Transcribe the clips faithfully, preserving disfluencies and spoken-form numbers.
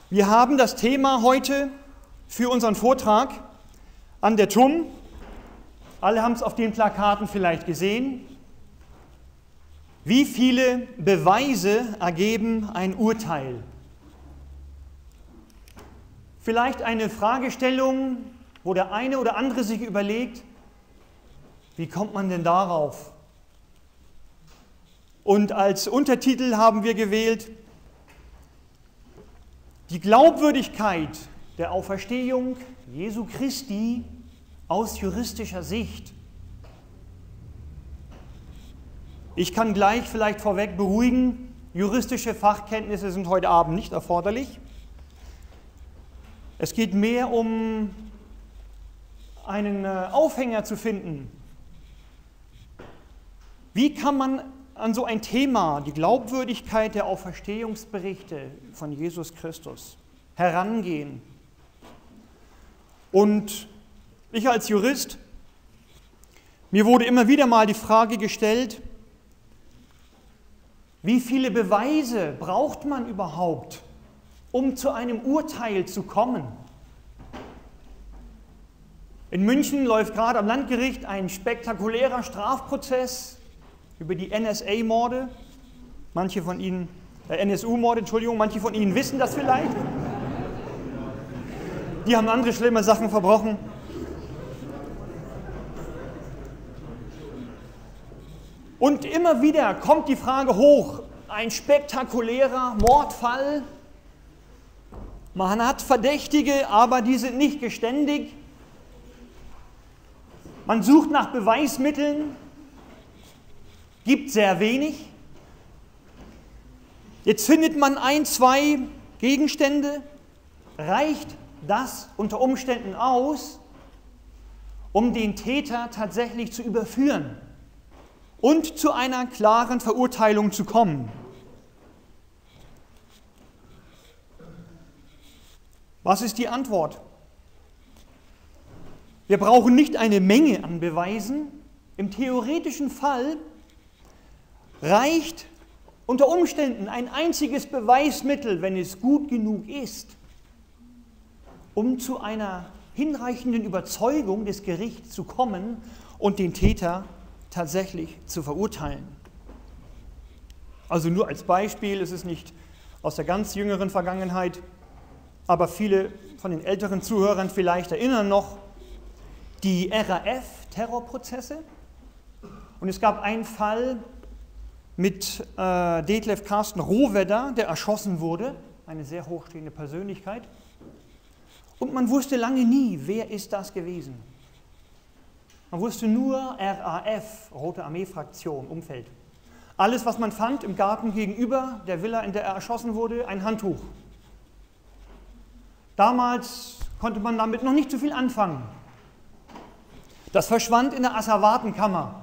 Wir haben das Thema heute für unseren Vortrag an der T U M. Alle haben es auf den Plakaten vielleicht gesehen. Wie viele Beweise ergeben ein Urteil? Vielleicht eine Fragestellung, wo der eine oder andere sich überlegt, wie kommt man denn darauf? Und als Untertitel haben wir gewählt, die Glaubwürdigkeit der Auferstehung Jesu Christi aus juristischer Sicht. Ich kann gleich vielleicht vorweg beruhigen, juristische Fachkenntnisse sind heute Abend nicht erforderlich. Es geht mehr um einen Aufhänger zu finden. Wie kann man an so ein Thema, die Glaubwürdigkeit der Auferstehungsberichte von Jesus Christus, herangehen? Und ich als Jurist, mir wurde immer wieder mal die Frage gestellt, wie viele Beweise braucht man überhaupt, um zu einem Urteil zu kommen? In München läuft gerade am Landgericht ein spektakulärer Strafprozess über die N S A-Morde. Manche von Ihnen, äh, N S U-Morde, Entschuldigung, manche von Ihnen wissen das vielleicht. Die haben andere schlimme Sachen verbrochen. Und immer wieder kommt die Frage hoch, ein spektakulärer Mordfall. Man hat Verdächtige, aber die sind nicht geständig. Man sucht nach Beweismitteln, gibt sehr wenig. Jetzt findet man ein, zwei Gegenstände. Reicht das unter Umständen aus, um den Täter tatsächlich zu überführen und zu einer klaren Verurteilung zu kommen? Was ist die Antwort? Wir brauchen nicht eine Menge an Beweisen. Im theoretischen Fall reicht unter Umständen ein einziges Beweismittel, wenn es gut genug ist, um zu einer hinreichenden Überzeugung des Gerichts zu kommen und den Täter tatsächlich zu verurteilen. Also nur als Beispiel, es ist nicht aus der ganz jüngeren Vergangenheit, aber viele von den älteren Zuhörern vielleicht erinnern noch die R A F-Terrorprozesse. Und es gab einen Fall mit äh, Detlef Carsten Rohwedder, der erschossen wurde, eine sehr hochstehende Persönlichkeit. Und man wusste lange nie, wer ist das gewesen. Man wusste nur R A F, Rote Armee-Fraktion, Umfeld. Alles, was man fand im Garten gegenüber der Villa, in der er erschossen wurde, ein Handtuch. Damals konnte man damit noch nicht so viel anfangen. Das verschwand in der Asservatenkammer.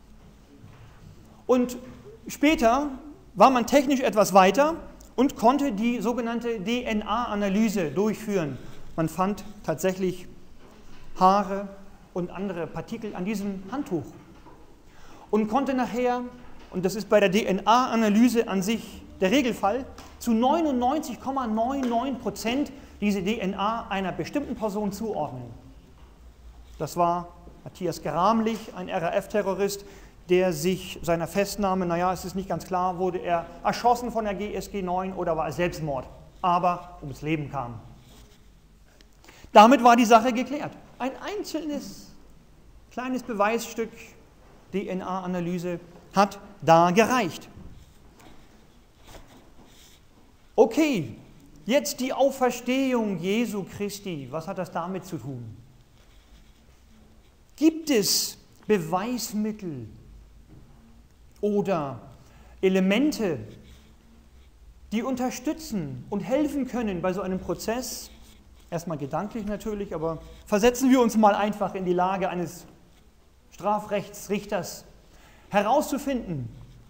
Und später war man technisch etwas weiter und konnte die sogenannte D N A-Analyse durchführen. Man fand tatsächlich Haare und andere Partikel an diesem Handtuch und konnte nachher, und das ist bei der D N A-Analyse an sich der Regelfall, zu neunundneunzig Komma neunundneunzig Prozent diese D N A einer bestimmten Person zuordnen. Das war Matthias Gramlich, ein R A F-Terrorist, der sich seiner Festnahme, naja, es ist nicht ganz klar, wurde er erschossen von der G S G neun oder war es Selbstmord, aber ums Leben kam. Damit war die Sache geklärt. Ein einzelnes kleines Beweisstück D N A-Analyse hat da gereicht. Okay, jetzt die Auferstehung Jesu Christi. Was hat das damit zu tun? Gibt es Beweismittel oder Elemente, die unterstützen und helfen können bei so einem Prozess? Erstmal gedanklich natürlich, aber versetzen wir uns mal einfach in die Lage eines Strafrechtsrichters, herauszufinden,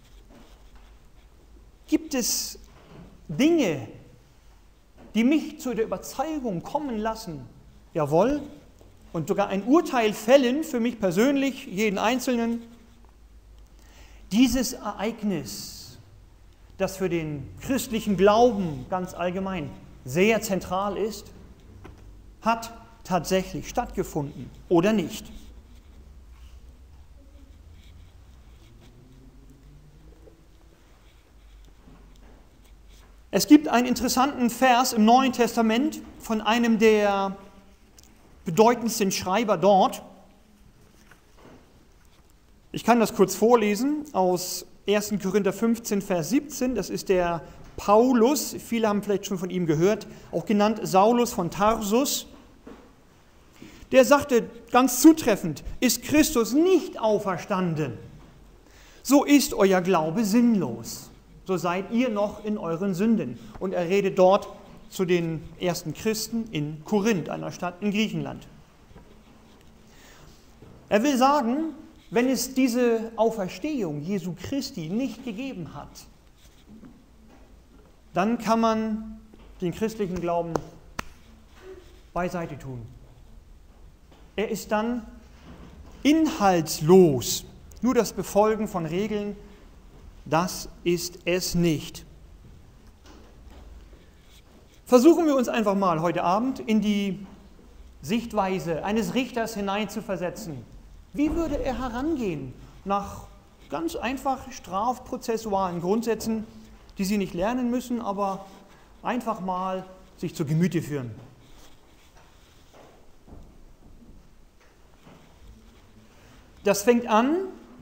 gibt es Dinge, die mich zu der Überzeugung kommen lassen, jawohl, und sogar ein Urteil fällen, für mich persönlich, jeden Einzelnen, dieses Ereignis, das für den christlichen Glauben ganz allgemein sehr zentral ist, hat tatsächlich stattgefunden oder nicht. Es gibt einen interessanten Vers im Neuen Testament von einem der bedeutendsten Schreiber dort. Ich kann das kurz vorlesen aus erster Korinther fünfzehn, Vers siebzehn. Das ist der Paulus, viele haben vielleicht schon von ihm gehört, auch genannt Saulus von Tarsus. Der sagte ganz zutreffend, ist Christus nicht auferstanden, so ist euer Glaube sinnlos. So seid ihr noch in euren Sünden. Und er redet dort zu den ersten Christen in Korinth, einer Stadt in Griechenland. Er will sagen, wenn es diese Auferstehung Jesu Christi nicht gegeben hat, dann kann man den christlichen Glauben beiseite tun. Er ist dann inhaltslos. Nur das Befolgen von Regeln, das ist es nicht. Versuchen wir uns einfach mal heute Abend in die Sichtweise eines Richters hineinzuversetzen. Wie würde er herangehen nach ganz einfach strafprozessualen Grundsätzen, die Sie nicht lernen müssen, aber einfach mal sich zu Gemüte führen? Das fängt an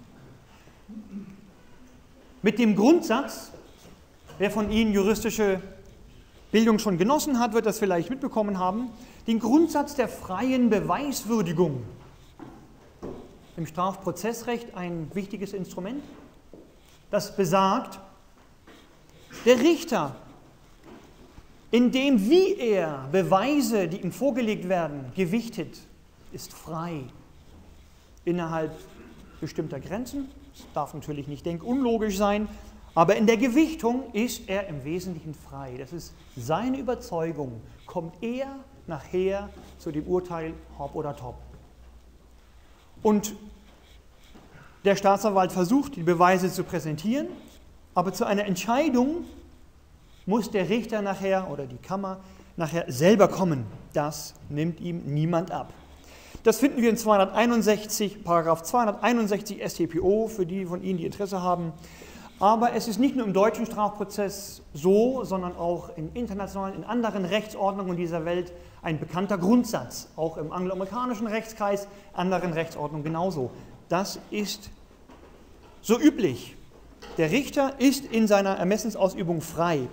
mit dem Grundsatz, wer von Ihnen juristische Bildung schon genossen hat, wird das vielleicht mitbekommen haben, den Grundsatz der freien Beweiswürdigung. Im Strafprozessrecht ein wichtiges Instrument, das besagt, der Richter, in dem, wie er Beweise, die ihm vorgelegt werden, gewichtet, ist frei innerhalb bestimmter Grenzen. Das darf natürlich nicht denkunlogisch sein, aber in der Gewichtung ist er im Wesentlichen frei. Das ist seine Überzeugung. Kommt er nachher zu dem Urteil hopp oder top. Und der Staatsanwalt versucht, die Beweise zu präsentieren, aber zu einer Entscheidung muss der Richter nachher oder die Kammer nachher selber kommen. Das nimmt ihm niemand ab. Das finden wir in zweihunderteinundsechzig, Paragraph zweihunderteinundsechzig S t P O, für die von Ihnen, die Interesse haben. Aber es ist nicht nur im deutschen Strafprozess so, sondern auch in internationalen, in anderen Rechtsordnungen dieser Welt ein bekannter Grundsatz. Auch im angloamerikanischen Rechtskreis, anderen Rechtsordnungen genauso. Das ist so üblich. Der Richter ist in seiner Ermessensausübung frei.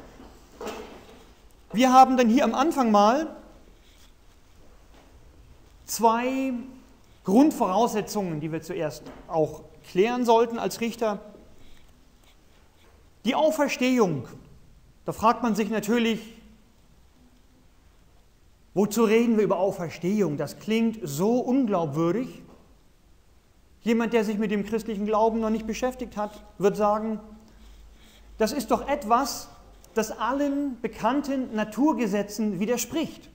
Wir haben dann hier am Anfang mal zwei Grundvoraussetzungen, die wir zuerst auch klären sollten als Richter. Die Auferstehung, da fragt man sich natürlich, wozu reden wir über Auferstehung? Das klingt so unglaubwürdig. Jemand, der sich mit dem christlichen Glauben noch nicht beschäftigt hat, wird sagen, das ist doch etwas, das allen bekannten Naturgesetzen widerspricht.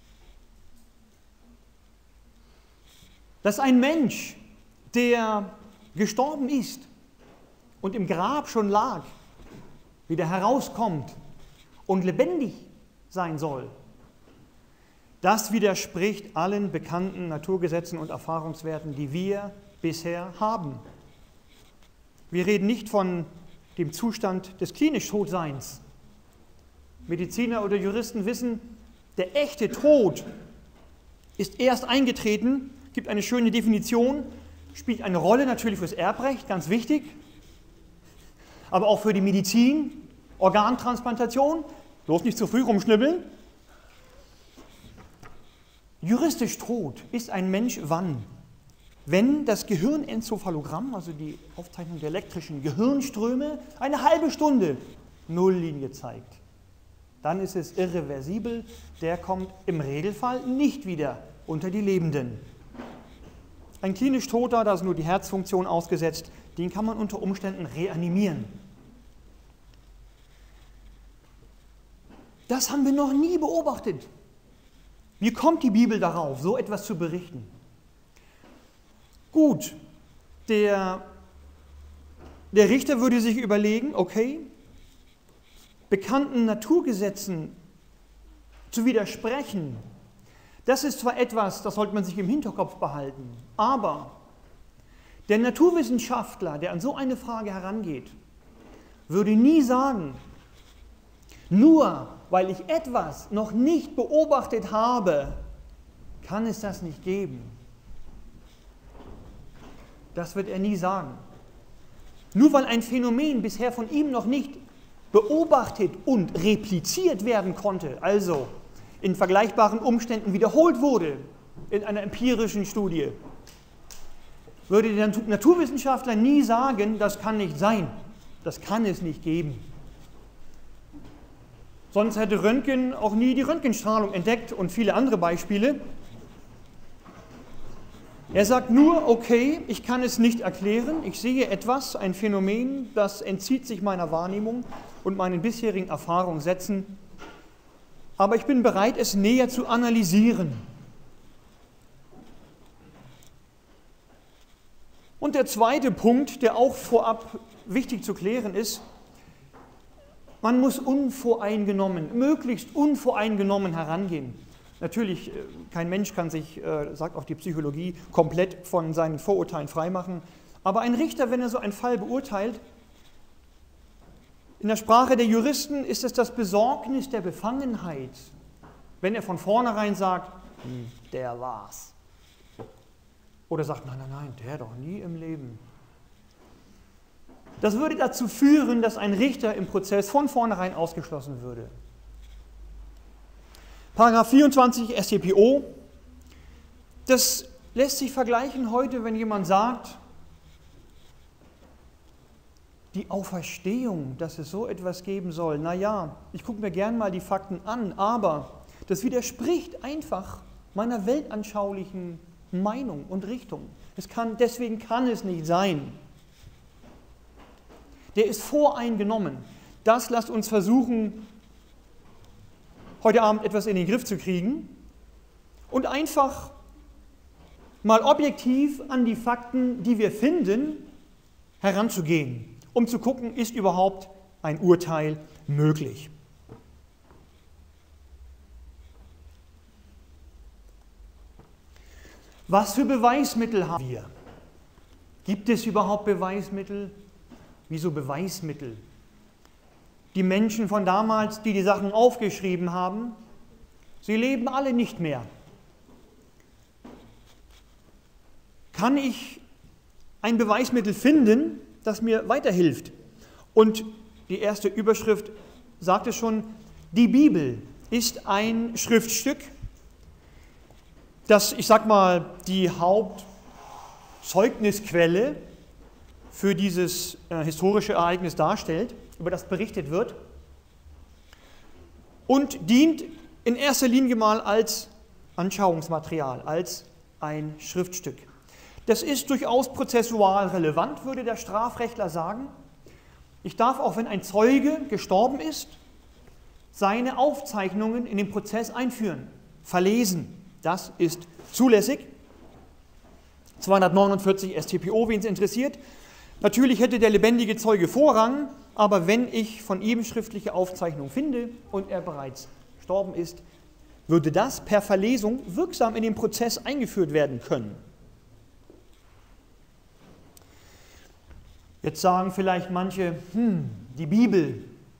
Dass ein Mensch, der gestorben ist und im Grab schon lag, wieder herauskommt und lebendig sein soll, das widerspricht allen bekannten Naturgesetzen und Erfahrungswerten, die wir bisher haben. Wir reden nicht von dem Zustand des klinisch Totseins. Mediziner oder Juristen wissen, der echte Tod ist erst eingetreten, gibt eine schöne Definition, spielt eine Rolle natürlich fürs Erbrecht, ganz wichtig, aber auch für die Medizin, Organtransplantation, bloß nicht zu früh rumschnibbeln. Juristisch tot ist ein Mensch wann? Wenn das Gehirnenzephalogramm, also die Aufzeichnung der elektrischen Gehirnströme, eine halbe Stunde Nulllinie zeigt. Dann ist es irreversibel, der kommt im Regelfall nicht wieder unter die Lebenden. Ein klinisch Toter, da ist nur die Herzfunktion ausgesetzt, den kann man unter Umständen reanimieren. Das haben wir noch nie beobachtet. Wie kommt die Bibel darauf, so etwas zu berichten? Gut, der, der Richter würde sich überlegen, okay, bekannten Naturgesetzen zu widersprechen, das ist zwar etwas, das sollte man sich im Hinterkopf behalten, aber der Naturwissenschaftler, der an so eine Frage herangeht, würde nie sagen, nur weil ich etwas noch nicht beobachtet habe, kann es das nicht geben. Das wird er nie sagen. Nur weil ein Phänomen bisher von ihm noch nicht beobachtet und repliziert werden konnte, also in vergleichbaren Umständen wiederholt wurde in einer empirischen Studie, würde der Naturwissenschaftler nie sagen, das kann nicht sein, das kann es nicht geben. Sonst hätte Röntgen auch nie die Röntgenstrahlung entdeckt und viele andere Beispiele. Er sagt nur, okay, ich kann es nicht erklären, ich sehe etwas, ein Phänomen, das entzieht sich meiner Wahrnehmung und meinen bisherigen Erfahrungssätzen, aber ich bin bereit, es näher zu analysieren. Und der zweite Punkt, der auch vorab wichtig zu klären ist, man muss unvoreingenommen, möglichst unvoreingenommen herangehen. Natürlich, kein Mensch kann sich, sagt auch die Psychologie, komplett von seinen Vorurteilen freimachen, aber ein Richter, wenn er so einen Fall beurteilt, in der Sprache der Juristen ist es das Besorgnis der Befangenheit, wenn er von vornherein sagt, hm, der war's. Oder sagt, nein, nein, nein, der doch nie im Leben. Das würde dazu führen, dass ein Richter im Prozess von vornherein ausgeschlossen würde. Paragraph vierundzwanzig S t p o, das lässt sich vergleichen heute, wenn jemand sagt, die Auferstehung, dass es so etwas geben soll. Naja, ich gucke mir gern mal die Fakten an, aber das widerspricht einfach meiner weltanschaulichen Meinung und Richtung. Es kann, deswegen kann es nicht sein. Der ist voreingenommen. Das lasst uns versuchen, heute Abend etwas in den Griff zu kriegen und einfach mal objektiv an die Fakten, die wir finden, heranzugehen, um zu gucken, ist überhaupt ein Urteil möglich. Was für Beweismittel haben wir? Gibt es überhaupt Beweismittel? Wieso Beweismittel? Die Menschen von damals, die die Sachen aufgeschrieben haben, sie leben alle nicht mehr. Kann ich ein Beweismittel finden, das mir weiterhilft? Und die erste Überschrift sagt es schon, die Bibel ist ein Schriftstück, das, ich sag mal, die Hauptzeugnisquelle für dieses äh, historische Ereignis darstellt, über das berichtet wird, und dient in erster Linie mal als Anschauungsmaterial, als ein Schriftstück. Das ist durchaus prozessual relevant, würde der Strafrechtler sagen. Ich darf, auch wenn ein Zeuge gestorben ist, seine Aufzeichnungen in den Prozess einführen, verlesen. Das ist zulässig. zweihundertneunundvierzig S t p o, wen es interessiert. Natürlich hätte der lebendige Zeuge Vorrang, aber wenn ich von ihm schriftliche Aufzeichnungen finde und er bereits gestorben ist, würde das per Verlesung wirksam in den Prozess eingeführt werden können. Jetzt sagen vielleicht manche, hm, die Bibel,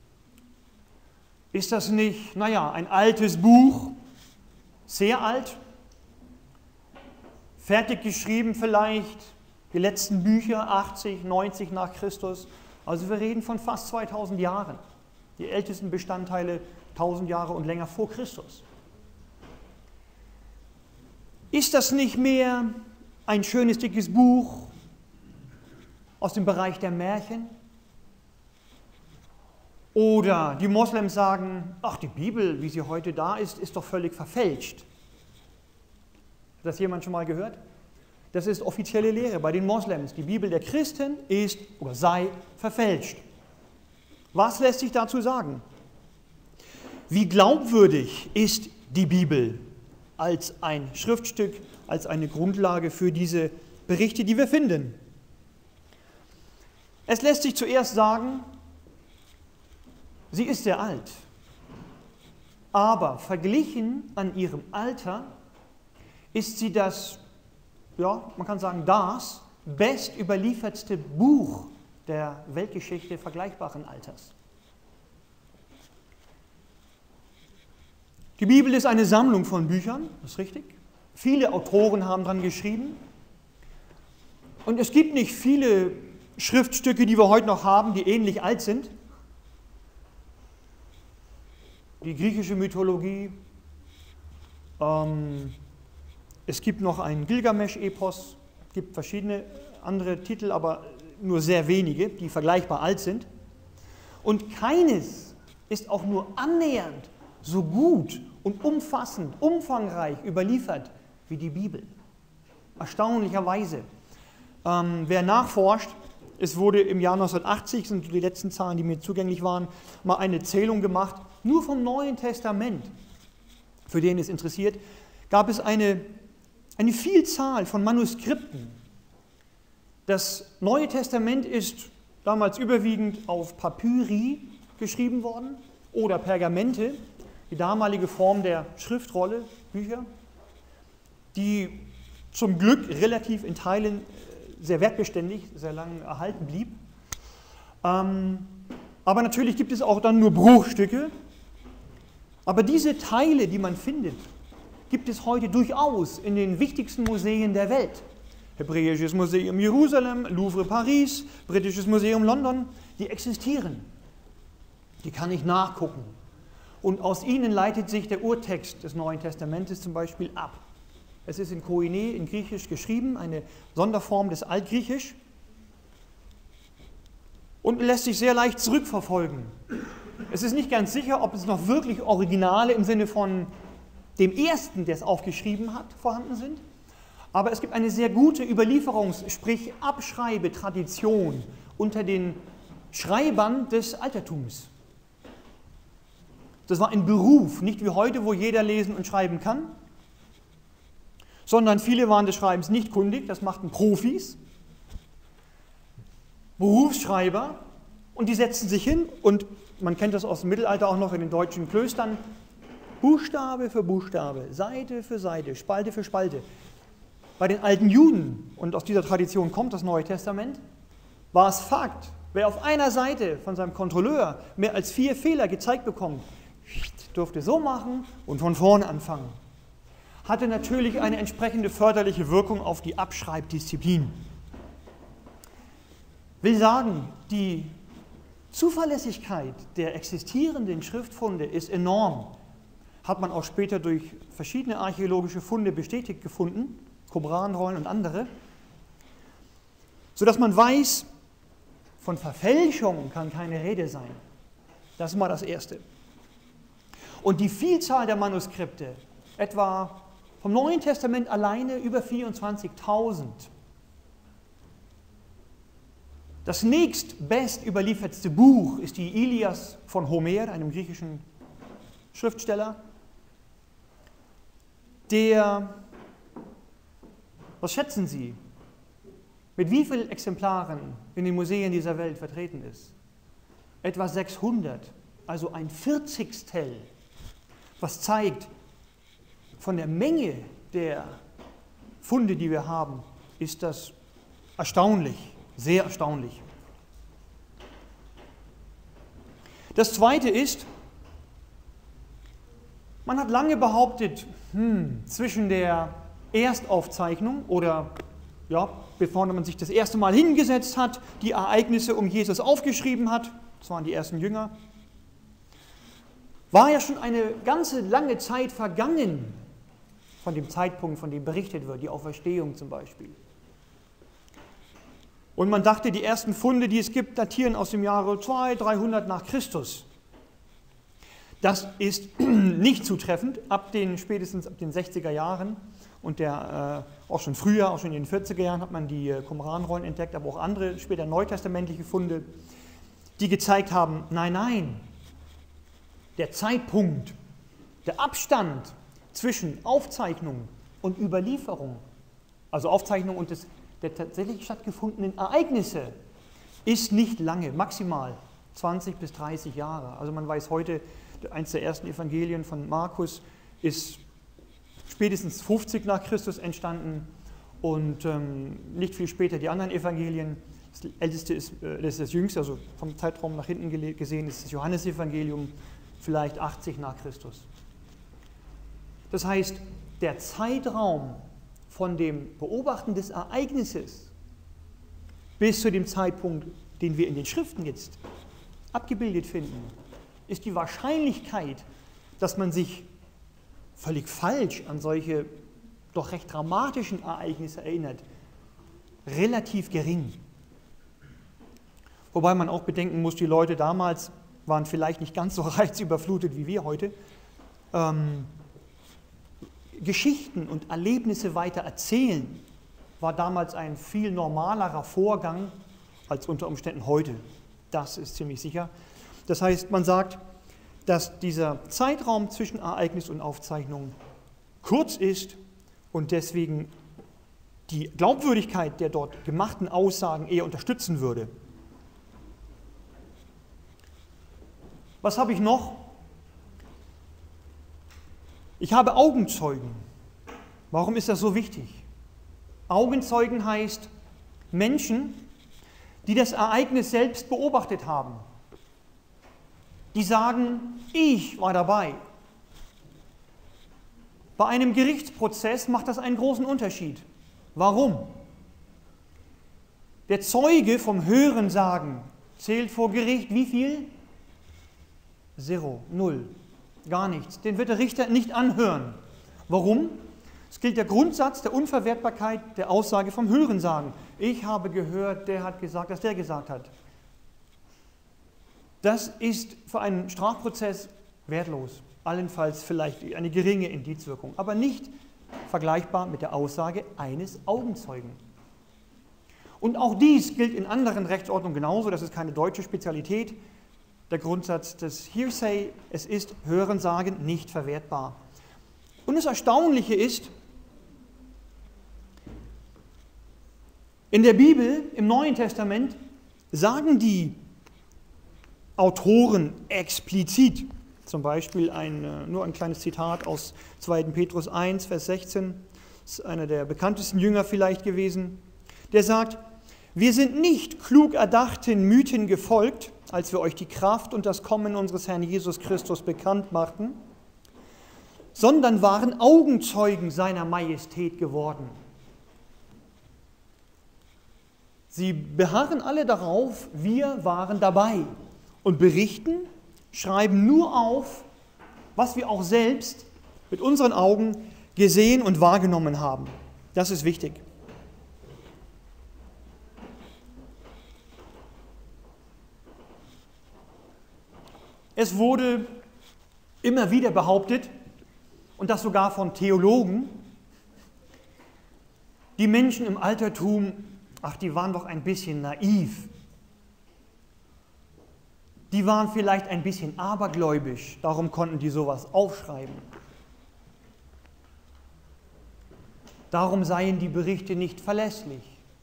ist das nicht, naja, ein altes Buch, sehr alt, fertig geschrieben vielleicht, die letzten Bücher achtzig, neunzig nach Christus, also wir reden von fast zweitausend Jahren, die ältesten Bestandteile tausend Jahre und länger vor Christus. Ist das nicht mehr ein schönes, dickes Buch aus dem Bereich der Märchen? Oder die Moslems sagen, ach, die Bibel, wie sie heute da ist, ist doch völlig verfälscht. Hat das jemand schon mal gehört? Das ist offizielle Lehre bei den Moslems. Die Bibel der Christen ist oder sei verfälscht. Was lässt sich dazu sagen? Wie glaubwürdig ist die Bibel als ein Schriftstück, als eine Grundlage für diese Berichte, die wir finden? Es lässt sich zuerst sagen, sie ist sehr alt. aber verglichen an ihrem Alter ist sie das, ja, man kann sagen, das best überliefertste Buch der Weltgeschichte vergleichbaren Alters. Die Bibel ist eine Sammlung von Büchern, das ist richtig. Viele Autoren haben daran geschrieben. Und es gibt nicht viele Schriftstücke, die wir heute noch haben, die ähnlich alt sind. Die griechische Mythologie, ähm, es gibt noch ein Gilgamesch-Epos, es gibt verschiedene andere Titel, aber nur sehr wenige, die vergleichbar alt sind. Und keines ist auch nur annähernd so gut und umfassend, umfangreich überliefert wie die Bibel. Erstaunlicherweise. Ähm, wer nachforscht, es wurde im Jahr neunzehnhundertachtzig, sind die letzten Zahlen, die mir zugänglich waren, mal eine Zählung gemacht, nur vom Neuen Testament, für den es interessiert, gab es eine, eine Vielzahl von Manuskripten. Das Neue Testament ist damals überwiegend auf Papyri geschrieben worden oder Pergamente, die damalige Form der Schriftrolle, Bücher, die zum Glück relativ in Teilen sehr wertbeständig, sehr lange erhalten blieb. Ähm, aber natürlich gibt es auch dann nur Bruchstücke. Aber diese Teile, die man findet, gibt es heute durchaus in den wichtigsten Museen der Welt. Hebräisches Museum Jerusalem, Louvre Paris, Britisches Museum London, die existieren. Die kann ich nachgucken. Und aus ihnen leitet sich der Urtext des Neuen Testamentes zum Beispiel ab. Es ist in Koine, in Griechisch geschrieben, eine Sonderform des Altgriechisch und lässt sich sehr leicht zurückverfolgen. Es ist nicht ganz sicher, ob es noch wirklich Originale im Sinne von dem Ersten, der es aufgeschrieben hat, vorhanden sind, aber es gibt eine sehr gute Überlieferungs-, sprich Abschreibetradition unter den Schreibern des Altertums. Das war ein Beruf, nicht wie heute, wo jeder lesen und schreiben kann, sondern viele waren des Schreibens nicht kundig, das machten Profis, Berufsschreiber, und die setzten sich hin, und man kennt das aus dem Mittelalter auch noch in den deutschen Klöstern, Buchstabe für Buchstabe, Seite für Seite, Spalte für Spalte. Bei den alten Juden, und aus dieser Tradition kommt das Neue Testament, war es Fakt, wer auf einer Seite von seinem Kontrolleur mehr als vier Fehler gezeigt bekommt, durfte so machen und von vorne anfangen. Hatte natürlich eine entsprechende förderliche Wirkung auf die Abschreibdisziplin. Will sagen, die Zuverlässigkeit der existierenden Schriftfunde ist enorm. Hat man auch später durch verschiedene archäologische Funde bestätigt gefunden, Qumran-Rollen und andere, sodass man weiß, von Verfälschung kann keine Rede sein. Das ist mal das Erste. Und die Vielzahl der Manuskripte, etwa vom Neuen Testament alleine über vierundzwanzigtausend. Das nächstbest überliefertste Buch ist die Ilias von Homer, einem griechischen Schriftsteller, der, was schätzen Sie, mit wie vielen Exemplaren in den Museen dieser Welt vertreten ist? Etwa sechshundert, also ein Vierzigstel, was zeigt, von der Menge der Funde, die wir haben, ist das erstaunlich, sehr erstaunlich. Das Zweite ist, man hat lange behauptet, hm, zwischen der Erstaufzeichnung oder, ja, bevor man sich das erste Mal hingesetzt hat, die Ereignisse um Jesus aufgeschrieben hat, das waren die ersten Jünger, war ja schon eine ganze lange Zeit vergangen von dem Zeitpunkt, von dem berichtet wird, die Auferstehung zum Beispiel. Und man dachte, die ersten Funde, die es gibt, datieren aus dem Jahre zweihundert, dreihundert nach Christus. Das ist nicht zutreffend. Ab den, spätestens ab den sechziger Jahren und der, äh, auch schon früher, auch schon in den vierziger Jahren, hat man die äh, Qumran-Rollen entdeckt, aber auch andere später neutestamentliche Funde, die gezeigt haben, nein, nein, der Zeitpunkt, der Abstand zwischen Aufzeichnung und Überlieferung, also Aufzeichnung und des, der tatsächlich stattgefundenen Ereignisse, ist nicht lange, maximal zwanzig bis dreißig Jahre. Also man weiß heute, eines der ersten Evangelien von Markus ist spätestens fünfzig nach Christus entstanden und ähm, nicht viel später die anderen Evangelien. Das älteste ist, äh, das ist das jüngste, also vom Zeitraum nach hinten gesehen ist das Johannesevangelium vielleicht achtzig nach Christus. Das heißt, der Zeitraum von dem Beobachten des Ereignisses bis zu dem Zeitpunkt, den wir in den Schriften jetzt abgebildet finden, ist die Wahrscheinlichkeit, dass man sich völlig falsch an solche doch recht dramatischen Ereignisse erinnert, relativ gering. Wobei man auch bedenken muss, die Leute damals waren vielleicht nicht ganz so reizüberflutet wie wir heute. Ähm, Geschichten und Erlebnisse weiter erzählen war damals ein viel normalerer Vorgang als unter Umständen heute. Das ist ziemlich sicher. Das heißt, man sagt, dass dieser Zeitraum zwischen Ereignis und Aufzeichnung kurz ist und deswegen die Glaubwürdigkeit der dort gemachten Aussagen eher unterstützen würde. Was habe ich noch? Ich habe Augenzeugen. Warum ist das so wichtig? Augenzeugen heißt Menschen, die das Ereignis selbst beobachtet haben. Die sagen, ich war dabei. Bei einem Gerichtsprozess macht das einen großen Unterschied. Warum? Der Zeuge vom Hörensagen zählt vor Gericht wie viel? Zero, null, gar nichts. Den wird der Richter nicht anhören. Warum? Es gilt der Grundsatz der Unverwertbarkeit der Aussage vom Hörensagen. Ich habe gehört, der hat gesagt, dass der gesagt hat. Das ist für einen Strafprozess wertlos, allenfalls vielleicht eine geringe Indizwirkung, aber nicht vergleichbar mit der Aussage eines Augenzeugen. Und auch dies gilt in anderen Rechtsordnungen genauso, das ist keine deutsche Spezialität. Der Grundsatz des Hearsay, es ist Hörensagen nicht verwertbar. Und das Erstaunliche ist, in der Bibel, im Neuen Testament, sagen die Autoren explizit, zum Beispiel ein, nur ein kleines Zitat aus zweiten Petrus eins, Vers sechzehn, das ist einer der bekanntesten Jünger vielleicht gewesen, der sagt, wir sind nicht klug erdachten Mythen gefolgt, als wir euch die Kraft und das Kommen unseres Herrn Jesus Christus bekannt machten, sondern waren Augenzeugen seiner Majestät geworden. Sie beharren alle darauf, wir waren dabei und berichten, schreiben nur auf, was wir auch selbst mit unseren Augen gesehen und wahrgenommen haben. Das ist wichtig. Es wurde immer wieder behauptet, und das sogar von Theologen, die Menschen im Altertum, ach, die waren doch ein bisschen naiv. Die waren vielleicht ein bisschen abergläubisch, darum konnten die sowas aufschreiben. Darum seien die Berichte nicht verlässlich.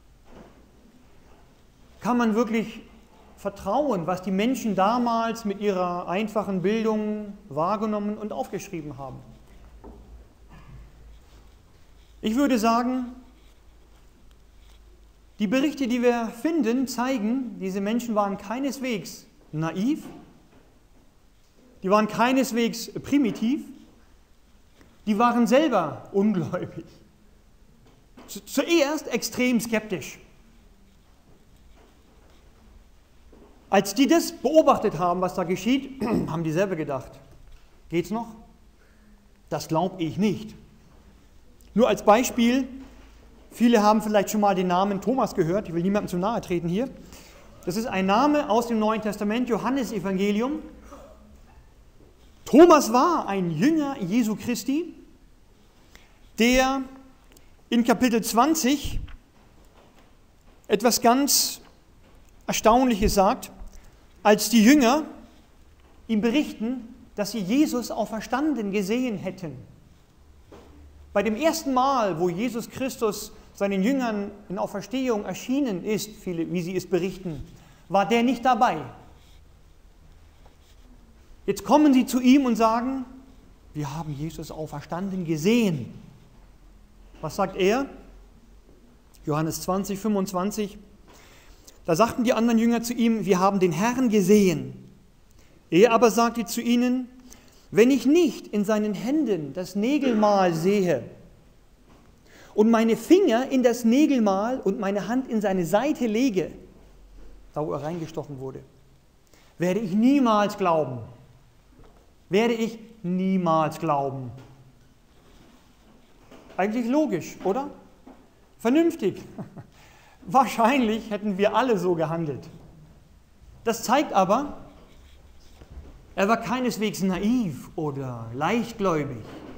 Kann man wirklich vertrauen, was die Menschen damals mit ihrer einfachen Bildung wahrgenommen und aufgeschrieben haben? Ich würde sagen, die Berichte, die wir finden, zeigen, diese Menschen waren keineswegs naiv, die waren keineswegs primitiv, die waren selber ungläubig. Zuerst extrem skeptisch. Als die das beobachtet haben, was da geschieht, haben die selber gedacht, geht's noch? Das glaube ich nicht. Nur als Beispiel, viele haben vielleicht schon mal den Namen Thomas gehört, ich will niemandem zu nahe treten hier. Das ist ein Name aus dem Neuen Testament, Johannesevangelium. Thomas war ein Jünger Jesu Christi, der in Kapitel zwanzig etwas ganz Erstaunliches sagt, als die Jünger ihm berichten, dass sie Jesus auferstanden gesehen hätten. Bei dem ersten Mal, wo Jesus Christus seinen Jüngern in Auferstehung erschienen ist, viele, wie sie es berichten, war der nicht dabei. Jetzt kommen sie zu ihm und sagen, wir haben Jesus auferstanden gesehen. Was sagt er? Johannes zwanzig, fünfundzwanzig. Da sagten die anderen Jünger zu ihm, wir haben den Herrn gesehen. Er aber sagte zu ihnen, wenn ich nicht in seinen Händen das Nägelmal sehe und meine Finger in das Nägelmal und meine Hand in seine Seite lege, da wo er reingestochen wurde, werde ich niemals glauben. Werde ich niemals glauben. Eigentlich logisch, oder? Vernünftig. Wahrscheinlich hätten wir alle so gehandelt. Das zeigt aber, er war keineswegs naiv oder leichtgläubig.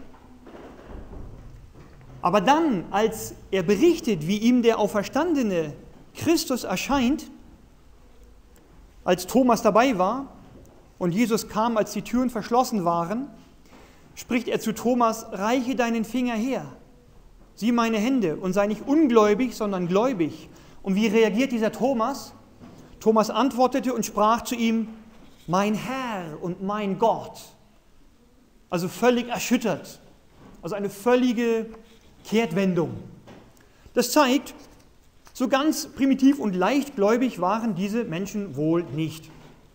Aber dann, als er berichtet, wie ihm der auferstandene Christus erscheint, als Thomas dabei war und Jesus kam, als die Türen verschlossen waren, spricht er zu Thomas, reiche deinen Finger her, sieh meine Hände und sei nicht ungläubig, sondern gläubig. Und wie reagiert dieser Thomas? Thomas antwortete und sprach zu ihm, mein Herr und mein Gott. Also völlig erschüttert, also eine völlige Kehrtwendung. Das zeigt, so ganz primitiv und leichtgläubig waren diese Menschen wohl nicht.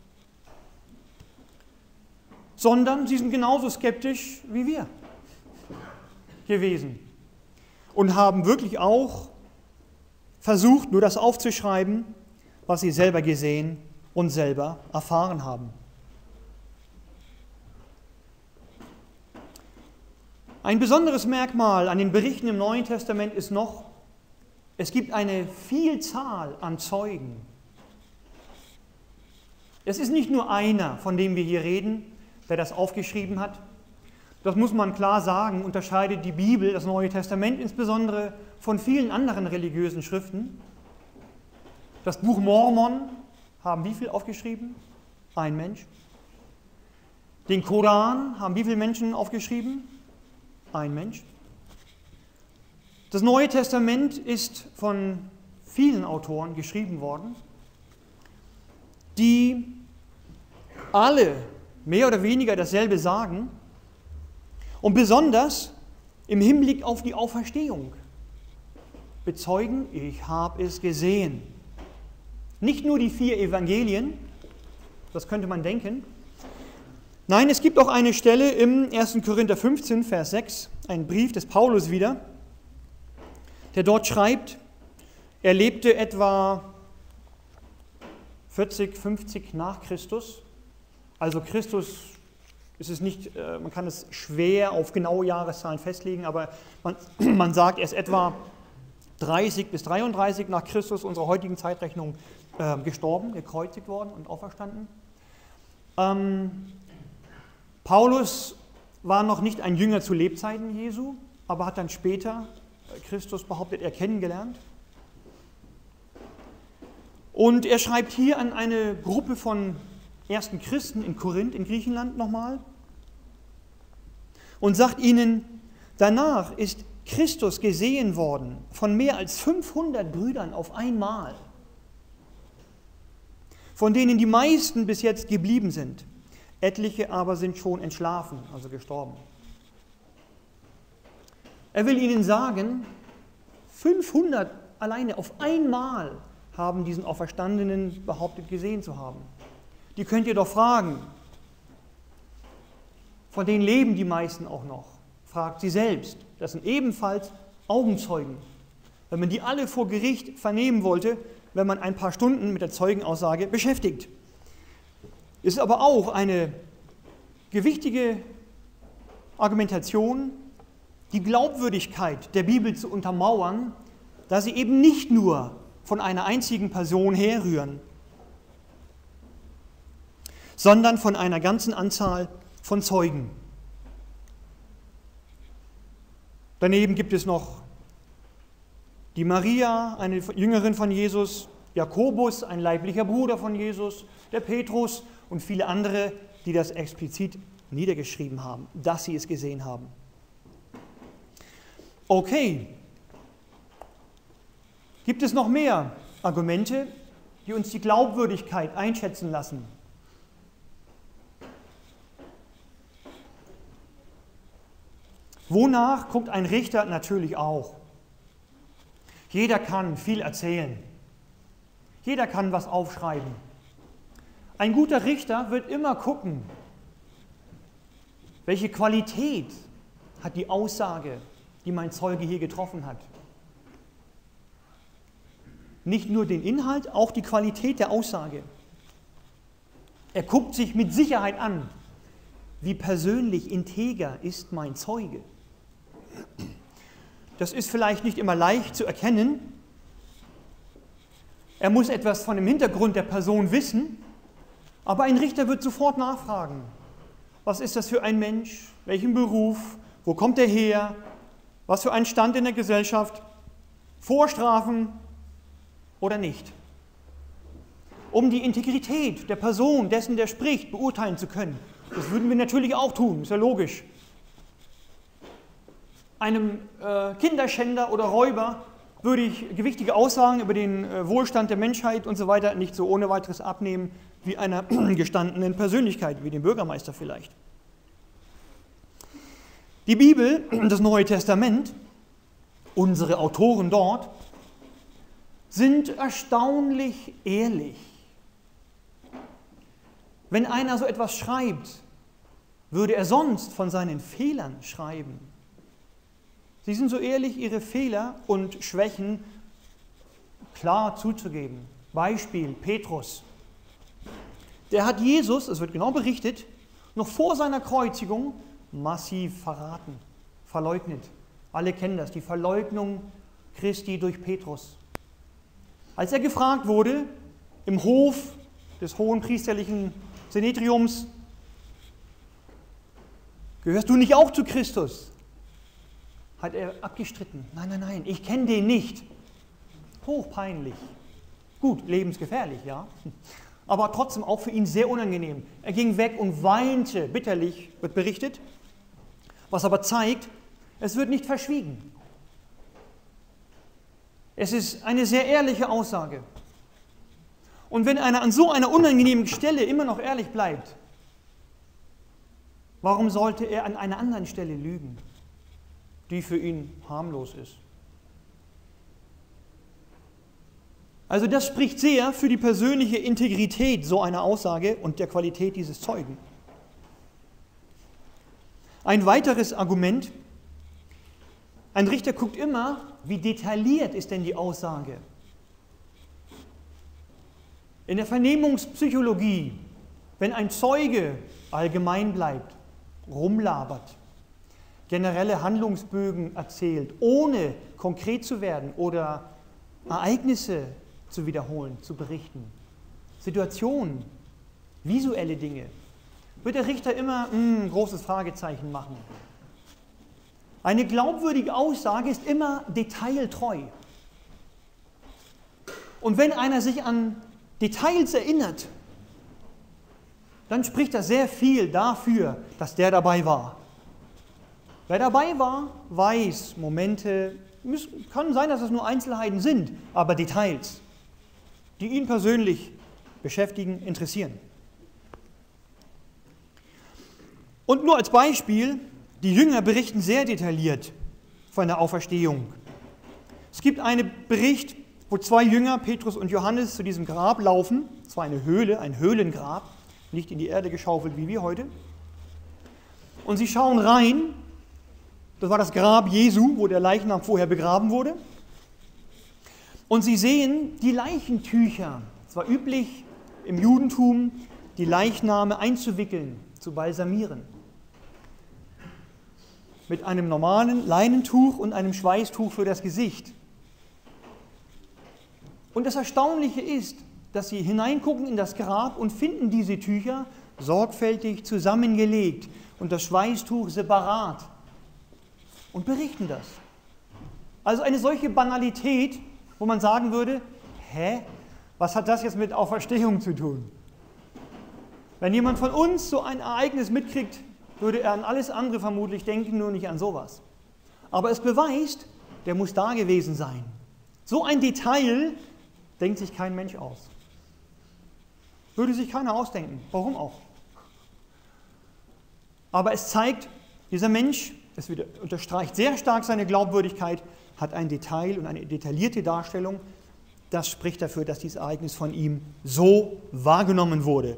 Sondern sie sind genauso skeptisch wie wir gewesen und haben wirklich auch versucht, nur das aufzuschreiben, was sie selber gesehen und selber erfahren haben. Ein besonderes Merkmal an den Berichten im Neuen Testament ist noch, es gibt eine Vielzahl an Zeugen. Es ist nicht nur einer, von dem wir hier reden, der das aufgeschrieben hat. Das muss man klar sagen, unterscheidet die Bibel, das Neue Testament insbesondere von vielen anderen religiösen Schriften. Das Buch Mormon haben wie viel aufgeschrieben? Ein Mensch. Den Koran haben wie viele Menschen aufgeschrieben? Ein Mensch. Das Neue Testament ist von vielen Autoren geschrieben worden, die alle mehr oder weniger dasselbe sagen und besonders im Hinblick auf die Auferstehung bezeugen, ich habe es gesehen. Nicht nur die vier Evangelien, das könnte man denken. Nein, es gibt auch eine Stelle im ersten Korinther fünfzehn, Vers sechs, ein Brief des Paulus wieder, der dort schreibt, er lebte etwa vierzig, fünfzig nach Christus. Also Christus, ist es nicht, man kann es schwer auf genaue Jahreszahlen festlegen, aber man, man sagt, er ist etwa dreißig bis dreiunddreißig nach Christus, unserer heutigen Zeitrechnung, äh, gestorben, gekreuzigt worden und auferstanden. Ähm, Paulus war noch nicht ein Jünger zu Lebzeiten Jesu, aber hat dann später Christus, behauptet er, kennengelernt. Und er schreibt hier an eine Gruppe von ersten Christen in Korinth, in Griechenland nochmal, und sagt ihnen, danach ist Christus gesehen worden von mehr als fünfhundert Brüdern auf einmal, von denen die meisten bis jetzt geblieben sind. Etliche aber sind schon entschlafen, also gestorben. Er will ihnen sagen, fünfhundert alleine auf einmal haben diesen Auferstandenen behauptet gesehen zu haben. Die könnt ihr doch fragen. Von denen leben die meisten auch noch. Fragt sie selbst. Das sind ebenfalls Augenzeugen. Wenn man die alle vor Gericht vernehmen wollte, wenn man ein paar Stunden mit der Zeugenaussage beschäftigt. Ist aber auch eine gewichtige Argumentation, die Glaubwürdigkeit der Bibel zu untermauern, da sie eben nicht nur von einer einzigen Person herrühren, sondern von einer ganzen Anzahl von Zeugen. Daneben gibt es noch die Maria, eine Jüngerin von Jesus, Jakobus, ein leiblicher Bruder von Jesus, der Petrus und viele andere, die das explizit niedergeschrieben haben, dass sie es gesehen haben. Okay, gibt es noch mehr Argumente, die uns die Glaubwürdigkeit einschätzen lassen? Wonach guckt ein Richter natürlich auch? Jeder kann viel erzählen. Jeder kann was aufschreiben. Ein guter Richter wird immer gucken, welche Qualität hat die Aussage, die mein Zeuge hier getroffen hat. Nicht nur den Inhalt, auch die Qualität der Aussage. Er guckt sich mit Sicherheit an, wie persönlich integer ist mein Zeuge. Das ist vielleicht nicht immer leicht zu erkennen. Er muss etwas von dem Hintergrund der Person wissen, aber ein Richter wird sofort nachfragen. Was ist das für ein Mensch? Welchen Beruf? Wo kommt er her? Was für ein Stand in der Gesellschaft? Vorstrafen oder nicht? Um die Integrität der Person, dessen der spricht, beurteilen zu können. Das würden wir natürlich auch tun, ist ja logisch. Einem äh, Kinderschänder oder Räuber würde ich gewichtige Aussagen über den äh, Wohlstand der Menschheit und so weiter nicht so ohne weiteres abnehmen wie einer gestandenen Persönlichkeit, wie dem Bürgermeister vielleicht. Die Bibel, das Neue Testament, unsere Autoren dort, sind erstaunlich ehrlich. Wenn einer so etwas schreibt, würde er sonst von seinen Fehlern schreiben. Sie sind so ehrlich, ihre Fehler und Schwächen klar zuzugeben. Beispiel Petrus. Der hat Jesus, es wird genau berichtet, noch vor seiner Kreuzigung massiv verraten, verleugnet. Alle kennen das, die Verleugnung Christi durch Petrus. Als er gefragt wurde, im Hof des hohenpriesterlichen Sinetriums, gehörst du nicht auch zu Christus? Hat er abgestritten. Nein, nein, nein, ich kenne den nicht. Hochpeinlich. Gut, lebensgefährlich, ja. Aber trotzdem auch für ihn sehr unangenehm. Er ging weg und weinte bitterlich, wird berichtet, was aber zeigt, es wird nicht verschwiegen. Es ist eine sehr ehrliche Aussage. Und wenn einer an so einer unangenehmen Stelle immer noch ehrlich bleibt, warum sollte er an einer anderen Stelle lügen, die für ihn harmlos ist? Also das spricht sehr für die persönliche Integrität so einer Aussage und der Qualität dieses Zeugen. Ein weiteres Argument: Ein Richter guckt immer, wie detailliert ist denn die Aussage. In der Vernehmungspsychologie, wenn ein Zeuge allgemein bleibt, rumlabert, generelle Handlungsbögen erzählt, ohne konkret zu werden oder Ereignisse zu wiederholen, zu berichten, Situationen, visuelle Dinge, wird der Richter immer ein großes Fragezeichen machen. Eine glaubwürdige Aussage ist immer detailtreu. Und wenn einer sich an Details erinnert, dann spricht das sehr viel dafür, dass der dabei war. Wer dabei war, weiß, Momente, es kann sein, dass es nur Einzelheiten sind, aber Details, die ihn persönlich beschäftigen, interessieren. Und nur als Beispiel, die Jünger berichten sehr detailliert von der Auferstehung. Es gibt einen Bericht, wo zwei Jünger, Petrus und Johannes, zu diesem Grab laufen. Es war eine Höhle, ein Höhlengrab, nicht in die Erde geschaufelt wie wir heute. Und sie schauen rein. Das war das Grab Jesu, wo der Leichnam vorher begraben wurde. Und sie sehen die Leichentücher. Es war üblich im Judentum, die Leichname einzuwickeln, zu balsamieren. Mit einem normalen Leinentuch und einem Schweißtuch für das Gesicht. Und das Erstaunliche ist, dass sie hineingucken in das Grab und finden diese Tücher sorgfältig zusammengelegt und das Schweißtuch separat und berichten das. Also eine solche Banalität, wo man sagen würde, hä, was hat das jetzt mit Auferstehung zu tun? Wenn jemand von uns so ein Ereignis mitkriegt, würde er an alles andere vermutlich denken, nur nicht an sowas. Aber es beweist, der muss da gewesen sein. So ein Detail denkt sich kein Mensch aus. Würde sich keiner ausdenken. Warum auch? Aber es zeigt, dieser Mensch es wieder unterstreicht sehr stark seine Glaubwürdigkeit, hat ein Detail und eine detaillierte Darstellung. Das spricht dafür, dass dieses Ereignis von ihm so wahrgenommen wurde.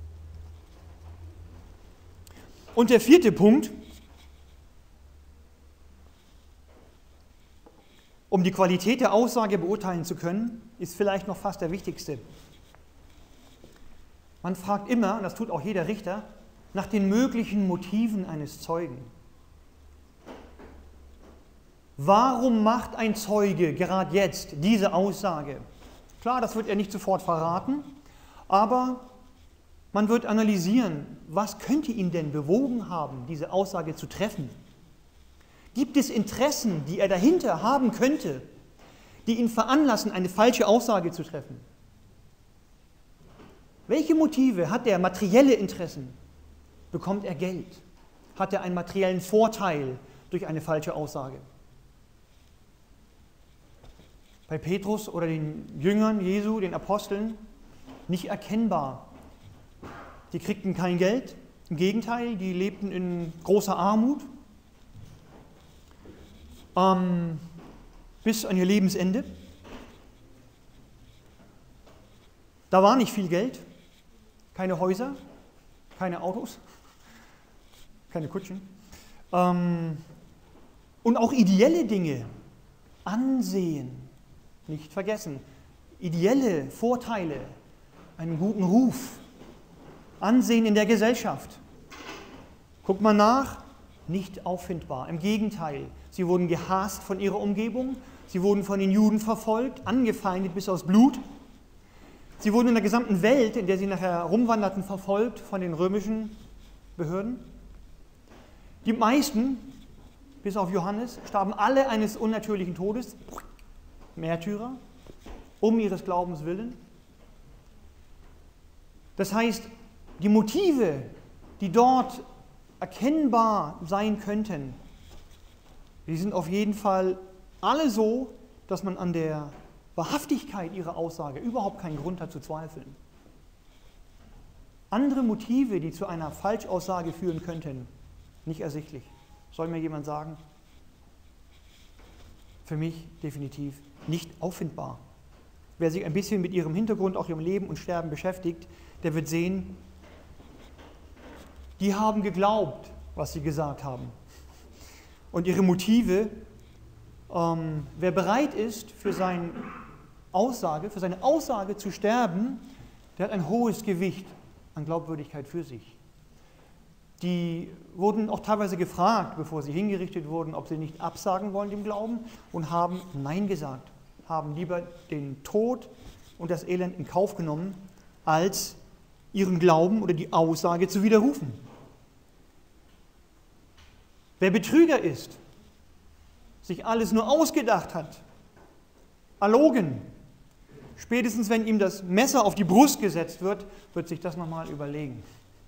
Und der vierte Punkt, um die Qualität der Aussage beurteilen zu können, ist vielleicht noch fast der wichtigste. Man fragt immer, und das tut auch jeder Richter, nach den möglichen Motiven eines Zeugen. Warum macht ein Zeuge gerade jetzt diese Aussage? Klar, das wird er nicht sofort verraten, aber man wird analysieren, was könnte ihn denn bewogen haben, diese Aussage zu treffen? Gibt es Interessen, die er dahinter haben könnte, die ihn veranlassen, eine falsche Aussage zu treffen? Welche Motive hat er? Materielle Interessen? Bekommt er Geld? Hat er einen materiellen Vorteil durch eine falsche Aussage? Bei Petrus oder den Jüngern Jesu, den Aposteln, nicht erkennbar. Die kriegten kein Geld, im Gegenteil, die lebten in großer Armut ähm, bis an ihr Lebensende. Da war nicht viel Geld, keine Häuser, keine Autos, keine Kutschen ähm, und auch ideelle Dinge, Ansehen, nicht vergessen, ideelle Vorteile, einen guten Ruf, Ansehen in der Gesellschaft. Guckt mal nach, nicht auffindbar. Im Gegenteil, sie wurden gehasst von ihrer Umgebung, sie wurden von den Juden verfolgt, angefeindet bis aufs Blut. Sie wurden in der gesamten Welt, in der sie nachher rumwanderten, verfolgt von den römischen Behörden. Die meisten, bis auf Johannes, starben alle eines unnatürlichen Todes, Märtyrer, um ihres Glaubens willen. Das heißt, die Motive, die dort erkennbar sein könnten, die sind auf jeden Fall alle so, dass man an der Wahrhaftigkeit ihrer Aussage überhaupt keinen Grund hat zu zweifeln. Andere Motive, die zu einer Falschaussage führen könnten, nicht ersichtlich. Soll mir jemand sagen? Für mich definitiv nicht auffindbar. Wer sich ein bisschen mit ihrem Hintergrund, auch ihrem Leben und Sterben beschäftigt, der wird sehen, die haben geglaubt, was sie gesagt haben. Und ihre Motive, ähm, wer bereit ist, für, sein Aussage, für seine Aussage zu sterben, der hat ein hohes Gewicht an Glaubwürdigkeit für sich. Die wurden auch teilweise gefragt, bevor sie hingerichtet wurden, ob sie nicht absagen wollen dem Glauben und haben Nein gesagt, haben lieber den Tod und das Elend in Kauf genommen, als ihren Glauben oder die Aussage zu widerrufen. Wer Betrüger ist, sich alles nur ausgedacht hat, erlogen, spätestens wenn ihm das Messer auf die Brust gesetzt wird, wird sich das nochmal überlegen.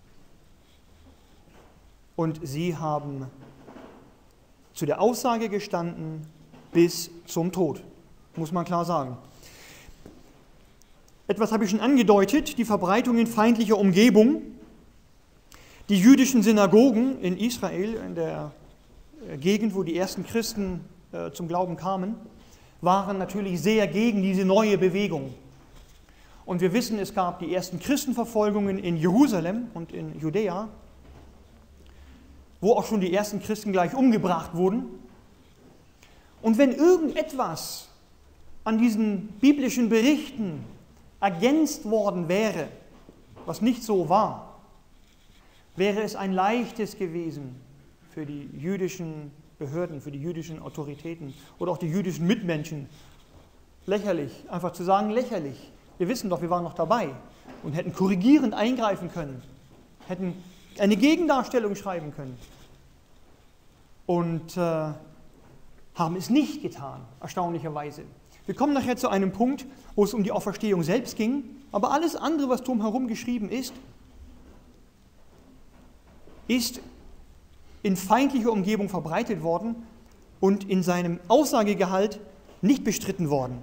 Und sie haben zu der Aussage gestanden bis zum Tod, muss man klar sagen. Etwas habe ich schon angedeutet, die Verbreitung in feindlicher Umgebung. Die jüdischen Synagogen in Israel, in der Gegend, wo die ersten Christen äh, zum Glauben kamen, waren natürlich sehr gegen diese neue Bewegung. Und wir wissen, es gab die ersten Christenverfolgungen in Jerusalem und in Judäa, wo auch schon die ersten Christen gleich umgebracht wurden. Und wenn irgendetwas an diesen biblischen Berichten ergänzt worden wäre, was nicht so war, wäre es ein leichtes gewesen für die jüdischen Behörden, für die jüdischen Autoritäten oder auch die jüdischen Mitmenschen. Lächerlich, einfach zu sagen, lächerlich. Wir wissen doch, wir waren noch dabei und hätten korrigierend eingreifen können, hätten eine Gegendarstellung schreiben können und äh, haben es nicht getan, erstaunlicherweise. Wir kommen nachher zu einem Punkt, wo es um die Auferstehung selbst ging, aber alles andere, was drumherum geschrieben ist, ist in feindlicher Umgebung verbreitet worden und in seinem Aussagegehalt nicht bestritten worden.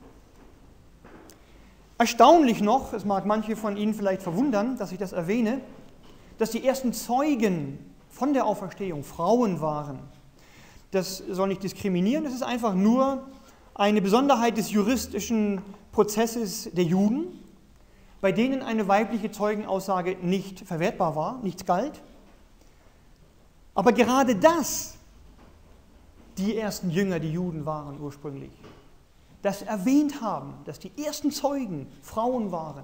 Erstaunlich noch, es mag manche von Ihnen vielleicht verwundern, dass ich das erwähne, dass die ersten Zeugen von der Auferstehung Frauen waren, das soll nicht diskriminieren, das ist einfach nur eine Besonderheit des juristischen Prozesses der Juden, bei denen eine weibliche Zeugenaussage nicht verwertbar war, nichts galt. Aber gerade das, die ersten Jünger, die Juden waren ursprünglich, das erwähnt haben, dass die ersten Zeugen Frauen waren,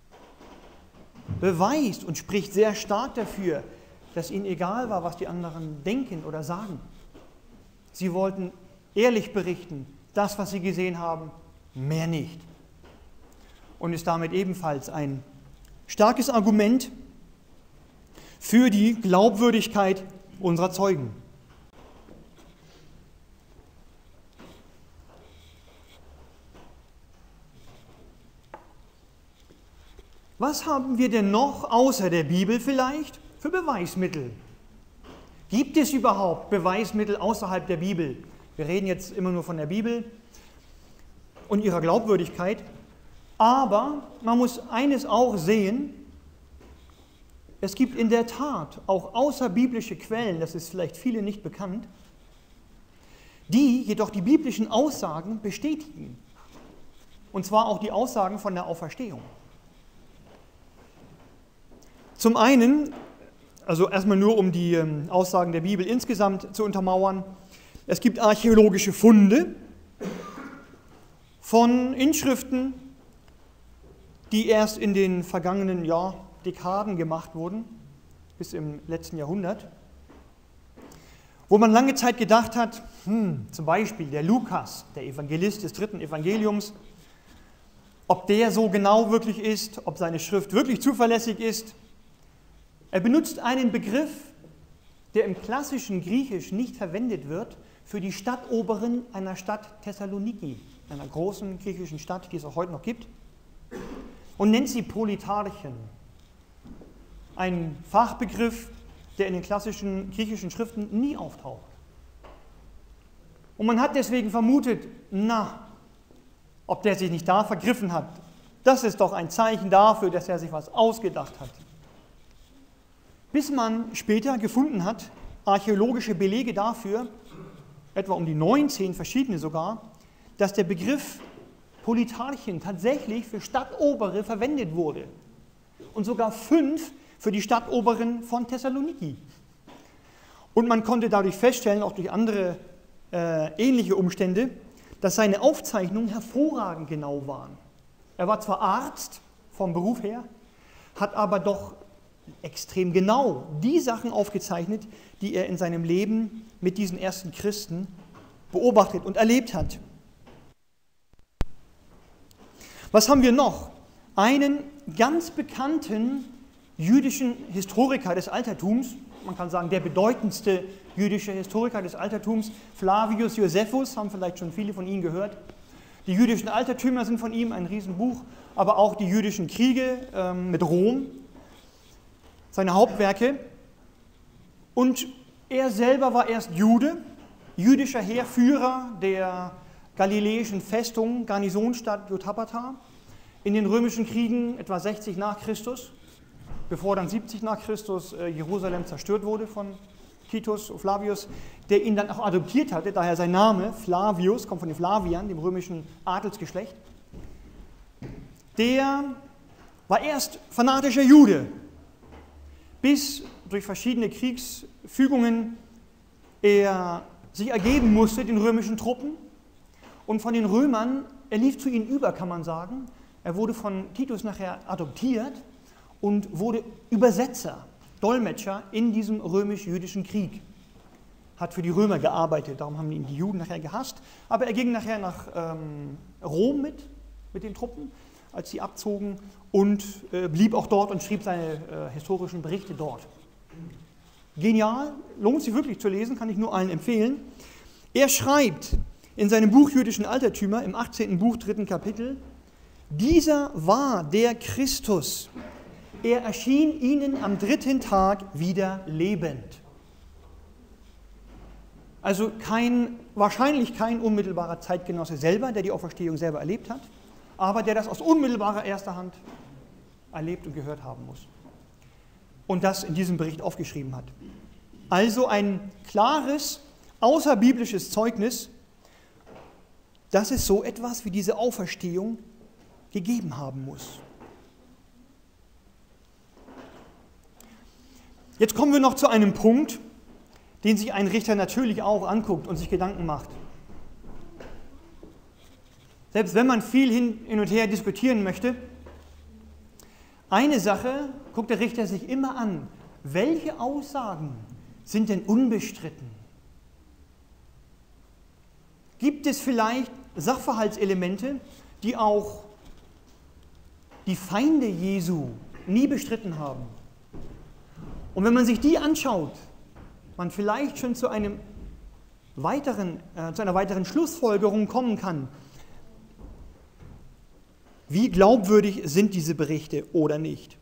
beweist und spricht sehr stark dafür, dass ihnen egal war, was die anderen denken oder sagen. Sie wollten ehrlich berichten, das, was sie gesehen haben, mehr nicht. Und ist damit ebenfalls ein starkes Argument für die Glaubwürdigkeit unserer Zeugen. Was haben wir denn noch außer der Bibel vielleicht für Beweismittel? Gibt es überhaupt Beweismittel außerhalb der Bibel? Wir reden jetzt immer nur von der Bibel und ihrer Glaubwürdigkeit, aber man muss eines auch sehen, es gibt in der Tat auch außerbiblische Quellen, das ist vielleicht vielen nicht bekannt, die jedoch die biblischen Aussagen bestätigen. Und zwar auch die Aussagen von der Auferstehung. Zum einen, also erstmal nur um die ähm, Aussagen der Bibel insgesamt zu untermauern, es gibt archäologische Funde von Inschriften, die erst in den vergangenen ja, Dekaden gemacht wurden, bis im letzten Jahrhundert, wo man lange Zeit gedacht hat, hm, zum Beispiel der Lukas, der Evangelist des dritten Evangeliums, ob der so genau wirklich ist, ob seine Schrift wirklich zuverlässig ist. Er benutzt einen Begriff, der im klassischen Griechisch nicht verwendet wird, für die Stadtoberen einer Stadt Thessaloniki, einer großen griechischen Stadt, die es auch heute noch gibt, und nennt sie Politarchen. Ein Fachbegriff, der in den klassischen griechischen Schriften nie auftaucht. Und man hat deswegen vermutet, na, ob der sich nicht da vergriffen hat, das ist doch ein Zeichen dafür, dass er sich was ausgedacht hat. Bis man später gefunden hat, archäologische Belege dafür, etwa um die neunzehn verschiedene sogar, dass der Begriff Politarchen tatsächlich für Stadtobere verwendet wurde. Und sogar fünf für die Stadtoberen von Thessaloniki. Und man konnte dadurch feststellen, auch durch andere äh, ähnliche Umstände, dass seine Aufzeichnungen hervorragend genau waren. Er war zwar Arzt vom Beruf her, hat aber doch extrem genau die Sachen aufgezeichnet, die er in seinem Leben mit diesen ersten Christen beobachtet und erlebt hat. Was haben wir noch? Einen ganz bekannten jüdischen Historiker des Altertums, man kann sagen, der bedeutendste jüdische Historiker des Altertums, Flavius Josephus, haben vielleicht schon viele von Ihnen gehört. Die jüdischen Altertümer sind von ihm ein Riesenbuch, aber auch die jüdischen Kriege ähm, mit Rom, seine Hauptwerke. Und er selber war erst Jude, jüdischer Heerführer der galiläischen Festung, Garnisonstadt Jotapata, in den römischen Kriegen etwa sechzig nach Christus, bevor dann siebzig nach Christus äh, Jerusalem zerstört wurde von Titus Flavius, der ihn dann auch adoptiert hatte, daher sein Name Flavius, kommt von den Flaviern, dem römischen Adelsgeschlecht. Der war erst fanatischer Jude, bis durch verschiedene Kriegsfügungen er sich ergeben musste den römischen Truppen und von den Römern, er lief zu ihnen über, kann man sagen. Er wurde von Titus nachher adoptiert und wurde Übersetzer, Dolmetscher in diesem römisch-jüdischen Krieg. Hat für die Römer gearbeitet, darum haben ihn die Juden nachher gehasst. Aber er ging nachher nach ähm, Rom mit, mit den Truppen, als sie abzogen, und äh, blieb auch dort und schrieb seine äh, historischen Berichte dort. Genial, lohnt sich wirklich zu lesen, kann ich nur allen empfehlen. Er schreibt in seinem Buch Jüdischen Altertümer, im achtzehnten Buch, dritten Kapitel, dieser war der Christus. Er erschien ihnen am dritten Tag wieder lebend. Also kein, wahrscheinlich kein unmittelbarer Zeitgenosse selber, der die Auferstehung selber erlebt hat, aber der das aus unmittelbarer erster Hand erlebt und gehört haben muss. Und das in diesem Bericht aufgeschrieben hat. Also ein klares, außerbiblisches Zeugnis, dass es so etwas wie diese Auferstehung gegeben haben muss. Jetzt kommen wir noch zu einem Punkt, den sich ein Richter natürlich auch anguckt und sich Gedanken macht. Selbst wenn man viel hin und her diskutieren möchte, eine Sache guckt der Richter sich immer an. Welche Aussagen sind denn unbestritten? Gibt es vielleicht Sachverhaltselemente, die auch die Feinde Jesu nie bestritten haben? Und wenn man sich die anschaut, man vielleicht schon zu, einem weiteren, äh, zu einer weiteren Schlussfolgerung kommen kann, wie glaubwürdig sind diese Berichte oder nicht?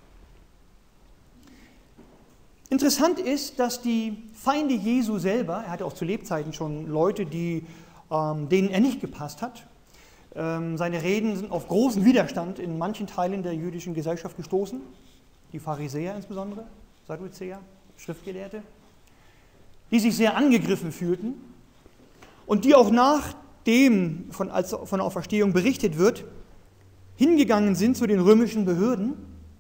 Interessant ist, dass die Feinde Jesu selber, er hatte auch zu Lebzeiten schon Leute, die, ähm, denen er nicht gepasst hat. Ähm, seine Reden sind auf großen Widerstand in manchen Teilen der jüdischen Gesellschaft gestoßen, die Pharisäer insbesondere, Sadduzäer, Schriftgelehrte, die sich sehr angegriffen fühlten und die auch nachdem von, als von der Auferstehung berichtet wird, hingegangen sind zu den römischen Behörden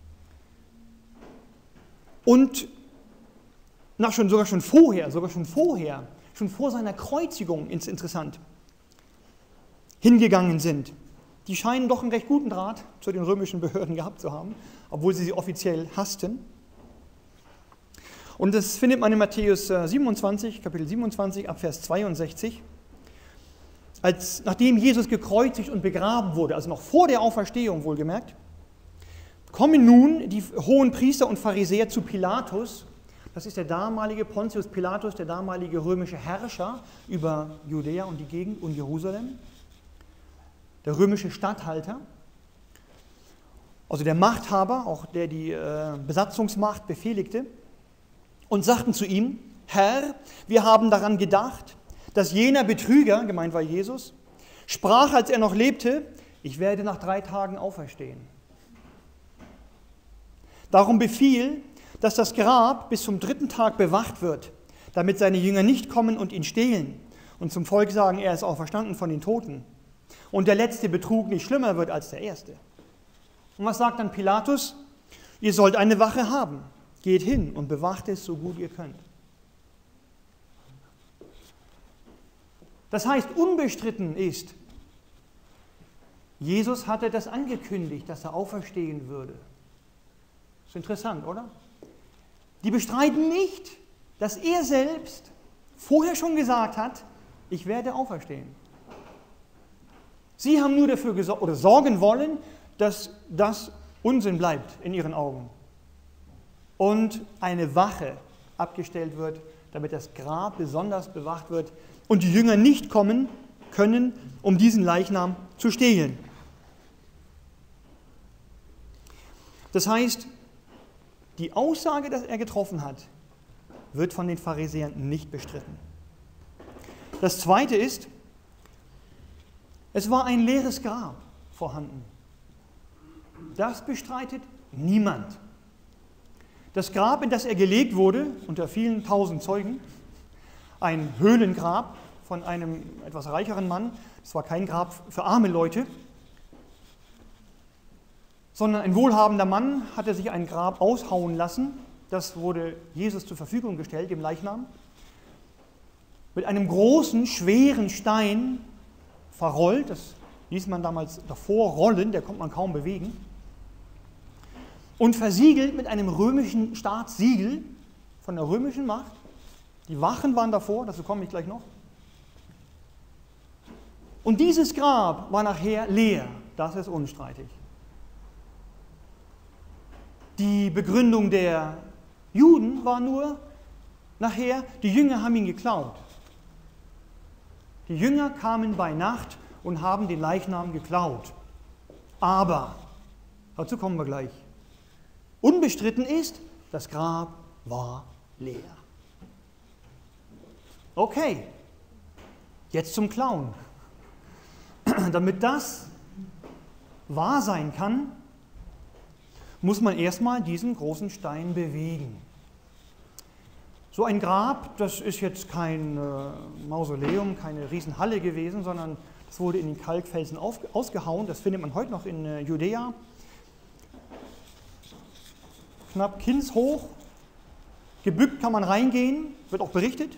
und nach schon, sogar schon vorher, sogar schon vorher, schon vor seiner Kreuzigung, ist interessant, hingegangen sind. Die scheinen doch einen recht guten Draht zu den römischen Behörden gehabt zu haben, obwohl sie sie offiziell hassten. Und das findet man in Matthäus siebenundzwanzig, Kapitel siebenundzwanzig, ab Vers zweiundsechzig. Als, nachdem Jesus gekreuzigt und begraben wurde, also noch vor der Auferstehung wohlgemerkt, kommen nun die hohen Priester und Pharisäer zu Pilatus. Das ist der damalige Pontius Pilatus, der damalige römische Herrscher über Judäa und die Gegend und Jerusalem, der römische Statthalter, also der Machthaber, auch der die äh, Besatzungsmacht befehligte, und sagten zu ihm: Herr, wir haben daran gedacht, dass jener Betrüger, gemeint war Jesus, sprach, als er noch lebte, ich werde nach drei Tagen auferstehen. Darum befiehl, dass das Grab bis zum dritten Tag bewacht wird, damit seine Jünger nicht kommen und ihn stehlen und zum Volk sagen, er ist auferstanden von den Toten und der letzte Betrug nicht schlimmer wird als der erste. Und was sagt dann Pilatus? Ihr sollt eine Wache haben. Geht hin und bewacht es so gut ihr könnt. Das heißt, unbestritten ist, Jesus hatte das angekündigt, dass er auferstehen würde. Ist interessant, oder? Die bestreiten nicht, dass er selbst vorher schon gesagt hat, ich werde auferstehen. Sie haben nur dafür gesorgt oder sorgen wollen, dass das Unsinn bleibt in ihren Augen. Und eine Wache abgestellt wird, damit das Grab besonders bewacht wird und die Jünger nicht kommen können, um diesen Leichnam zu stehlen. Das heißt, die Aussage, dass er getroffen hat, wird von den Pharisäern nicht bestritten. Das Zweite ist, es war ein leeres Grab vorhanden. Das bestreitet niemand. Das Grab, in das er gelegt wurde, unter vielen tausend Zeugen, ein Höhlengrab von einem etwas reicheren Mann, es war kein Grab für arme Leute, sondern ein wohlhabender Mann hatte sich ein Grab aushauen lassen, das wurde Jesus zur Verfügung gestellt, dem Leichnam, mit einem großen, schweren Stein verrollt, das ließ man damals davor rollen, der konnte man kaum bewegen, und versiegelt mit einem römischen Staatssiegel von der römischen Macht. Die Wachen waren davor, dazu komme ich gleich noch. Und dieses Grab war nachher leer, das ist unstreitig. Die Begründung der Juden war nur nachher, die Jünger haben ihn geklaut. Die Jünger kamen bei Nacht und haben den Leichnam geklaut. Aber, dazu kommen wir gleich, unbestritten ist, das Grab war leer. Okay, jetzt zum Klauen. Damit das wahr sein kann, muss man erstmal diesen großen Stein bewegen. So ein Grab, das ist jetzt kein äh, Mausoleum, keine Riesenhalle gewesen, sondern das wurde in den Kalkfelsen auf, ausgehauen. Das findet man heute noch in äh, Judäa. Knapp kindshoch, gebückt kann man reingehen, wird auch berichtet.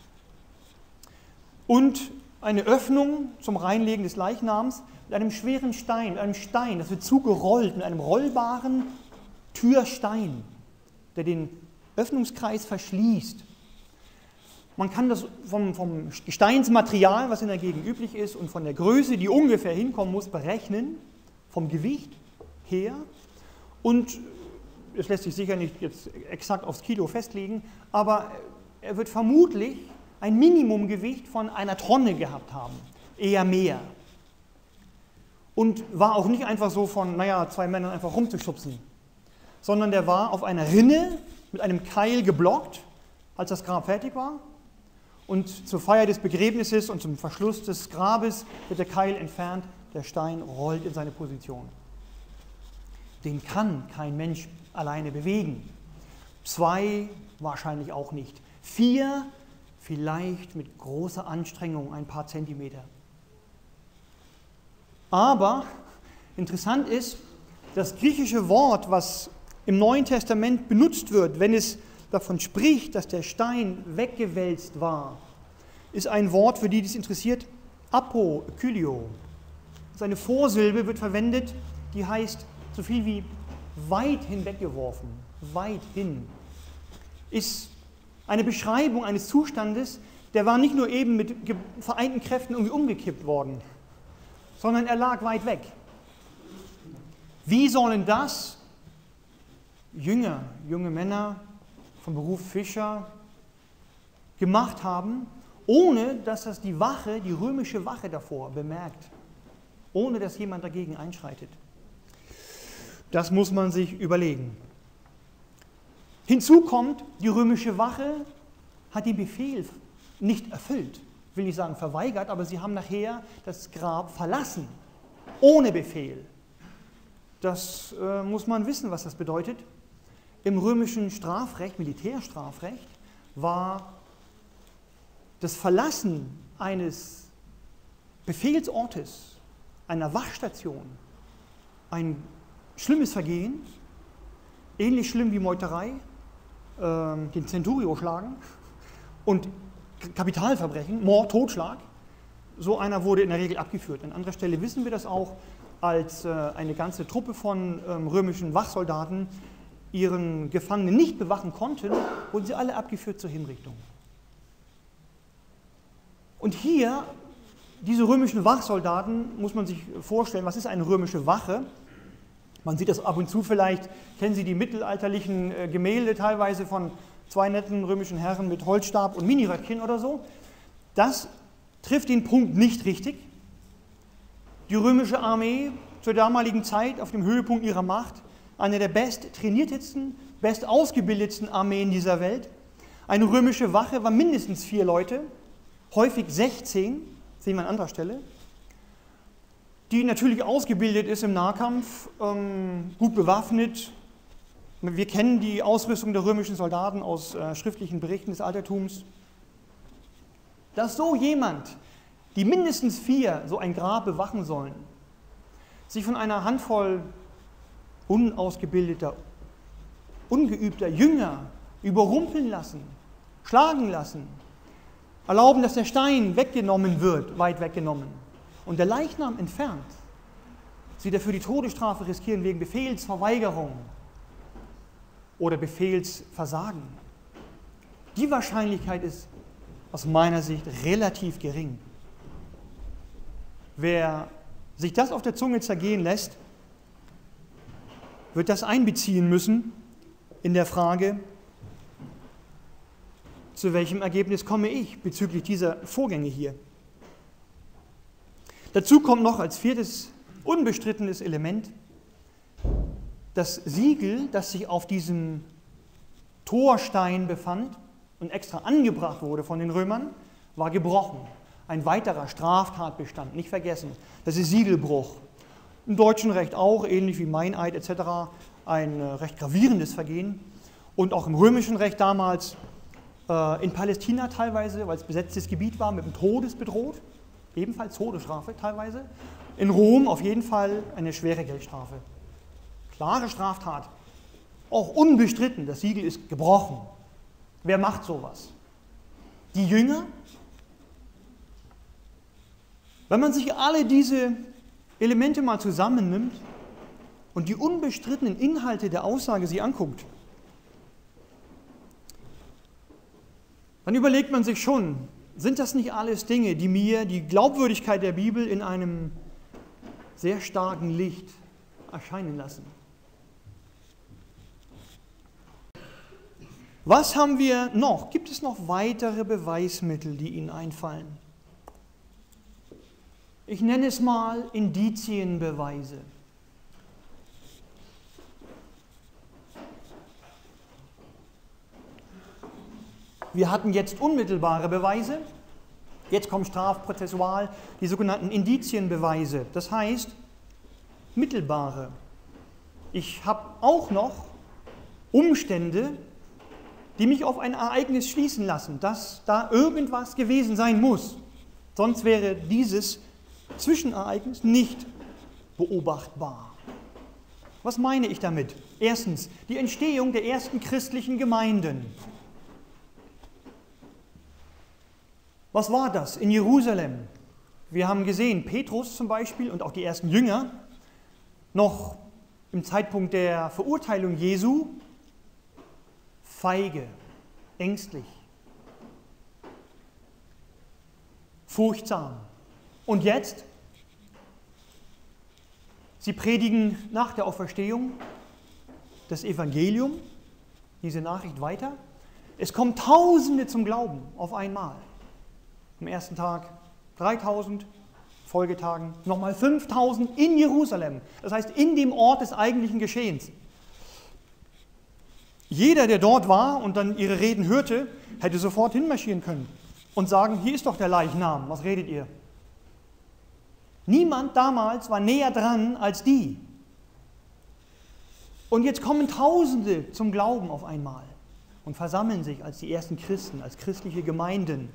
Und eine Öffnung zum Reinlegen des Leichnams mit einem schweren Stein, mit einem Stein, das wird zugerollt, mit einem rollbaren Türstein, der den Öffnungskreis verschließt. Man kann das vom, vom Gesteinsmaterial, was in der Gegend üblich ist, und von der Größe, die ungefähr hinkommen muss, berechnen, vom Gewicht her. Und es lässt sich sicher nicht jetzt exakt aufs Kilo festlegen, aber er wird vermutlich ein Minimumgewicht von einer Tonne gehabt haben, eher mehr. Und war auch nicht einfach so von, naja, zwei Männern einfach rumzuschubsen, sondern der war auf einer Rinne mit einem Keil geblockt, als das Grab fertig war. Und zur Feier des Begräbnisses und zum Verschluss des Grabes wird der Keil entfernt, der Stein rollt in seine Position. Den kann kein Mensch alleine bewegen. Zwei wahrscheinlich auch nicht. Vier vielleicht mit großer Anstrengung ein paar Zentimeter. Aber interessant ist, das griechische Wort, was im Neuen Testament benutzt wird, wenn es davon spricht, dass der Stein weggewälzt war, ist ein Wort, für die das interessiert, apokylio. Seine Vorsilbe wird verwendet, die heißt so viel wie weit hinweggeworfen, weit hin. Ist eine Beschreibung eines Zustandes, der war nicht nur eben mit vereinten Kräften irgendwie umgekippt worden, sondern er lag weit weg. Wie sollen das Jünger, junge Männer vom Beruf Fischer gemacht haben, ohne dass das die Wache, die römische Wache davor bemerkt, ohne dass jemand dagegen einschreitet? Das muss man sich überlegen. Hinzu kommt, die römische Wache hat den Befehl nicht erfüllt, will nicht sagen verweigert, aber sie haben nachher das Grab verlassen, ohne Befehl. Das äh, muss man wissen, was das bedeutet. Im römischen Strafrecht, Militärstrafrecht, war das Verlassen eines Befehlsortes, einer Wachstation, ein schlimmes Vergehen, ähnlich schlimm wie Meuterei, äh, den Centurio schlagen und Kapitalverbrechen, Mord, Totschlag. So einer wurde in der Regel abgeführt. An anderer Stelle wissen wir das auch, als äh, eine ganze Truppe von ähm, römischen Wachsoldaten ihren Gefangenen nicht bewachen konnten, wurden sie alle abgeführt zur Hinrichtung. Und hier, diese römischen Wachsoldaten, muss man sich vorstellen, was ist eine römische Wache? Man sieht das ab und zu vielleicht, kennen Sie die mittelalterlichen äh, Gemälde teilweise von zwei netten römischen Herren mit Holzstab und Miniröckchen oder so. Das trifft den Punkt nicht richtig. Die römische Armee zur damaligen Zeit auf dem Höhepunkt ihrer Macht, eine der best trainiertesten, best ausgebildetsten Armeen dieser Welt. Eine römische Wache war mindestens vier Leute, häufig sechzehn, sehen wir an anderer Stelle, die natürlich ausgebildet ist im Nahkampf, ähm, gut bewaffnet. Wir kennen die Ausrüstung der römischen Soldaten aus äh, schriftlichen Berichten des Altertums. Dass so jemand, die mindestens vier so ein Grab bewachen sollen, sich von einer Handvoll unausgebildeter, ungeübter Jünger überrumpeln lassen, schlagen lassen, erlauben, dass der Stein weggenommen wird, weit weggenommen, und der Leichnam entfernt, sie dafür die Todesstrafe riskieren wegen Befehlsverweigerung oder Befehlsversagen. Die Wahrscheinlichkeit ist aus meiner Sicht relativ gering. Wer sich das auf der Zunge zergehen lässt, wird das einbeziehen müssen in der Frage, zu welchem Ergebnis komme ich bezüglich dieser Vorgänge hier. Dazu kommt noch als viertes unbestrittenes Element, das Siegel, das sich auf diesem Torstein befand und extra angebracht wurde von den Römern, war gebrochen. Ein weiterer Straftatbestand, nicht vergessen. Das ist Siegelbruch. Im deutschen Recht auch, ähnlich wie Meineid et cetera, ein recht gravierendes Vergehen. Und auch im römischen Recht damals äh, in Palästina teilweise, weil es besetztes Gebiet war, mit dem Todes bedroht, ebenfalls Todesstrafe teilweise. In Rom auf jeden Fall eine schwere Geldstrafe. Klare Straftat, auch unbestritten, das Siegel ist gebrochen. Wer macht sowas? Die Jünger? Wenn man sich alle diese Elemente mal zusammennimmt und die unbestrittenen Inhalte der Aussage sie anguckt, dann überlegt man sich schon, sind das nicht alles Dinge, die mir die Glaubwürdigkeit der Bibel in einem sehr starken Licht erscheinen lassen? Was haben wir noch? Gibt es noch weitere Beweismittel, die Ihnen einfallen? Ich nenne es mal Indizienbeweise. Wir hatten jetzt unmittelbare Beweise, jetzt kommt strafprozessual die sogenannten Indizienbeweise, das heißt mittelbare. Ich habe auch noch Umstände, die mich auf ein Ereignis schließen lassen, dass da irgendwas gewesen sein muss. Sonst wäre dieses Zwischenereignis nicht beobachtbar. Was meine ich damit? Erstens, die Entstehung der ersten christlichen Gemeinden. Was war das in Jerusalem? Wir haben gesehen, Petrus zum Beispiel und auch die ersten Jünger, noch im Zeitpunkt der Verurteilung Jesu, feige, ängstlich, furchtsam. Und jetzt? Sie predigen nach der Auferstehung das Evangelium, diese Nachricht weiter. Es kommen Tausende zum Glauben auf einmal. Am ersten Tag dreitausend, Folgetagen nochmal fünftausend in Jerusalem. Das heißt, in dem Ort des eigentlichen Geschehens. Jeder, der dort war und dann ihre Reden hörte, hätte sofort hinmarschieren können und sagen, hier ist doch der Leichnam, was redet ihr? Niemand damals war näher dran als die. Und jetzt kommen Tausende zum Glauben auf einmal und versammeln sich als die ersten Christen, als christliche Gemeinden.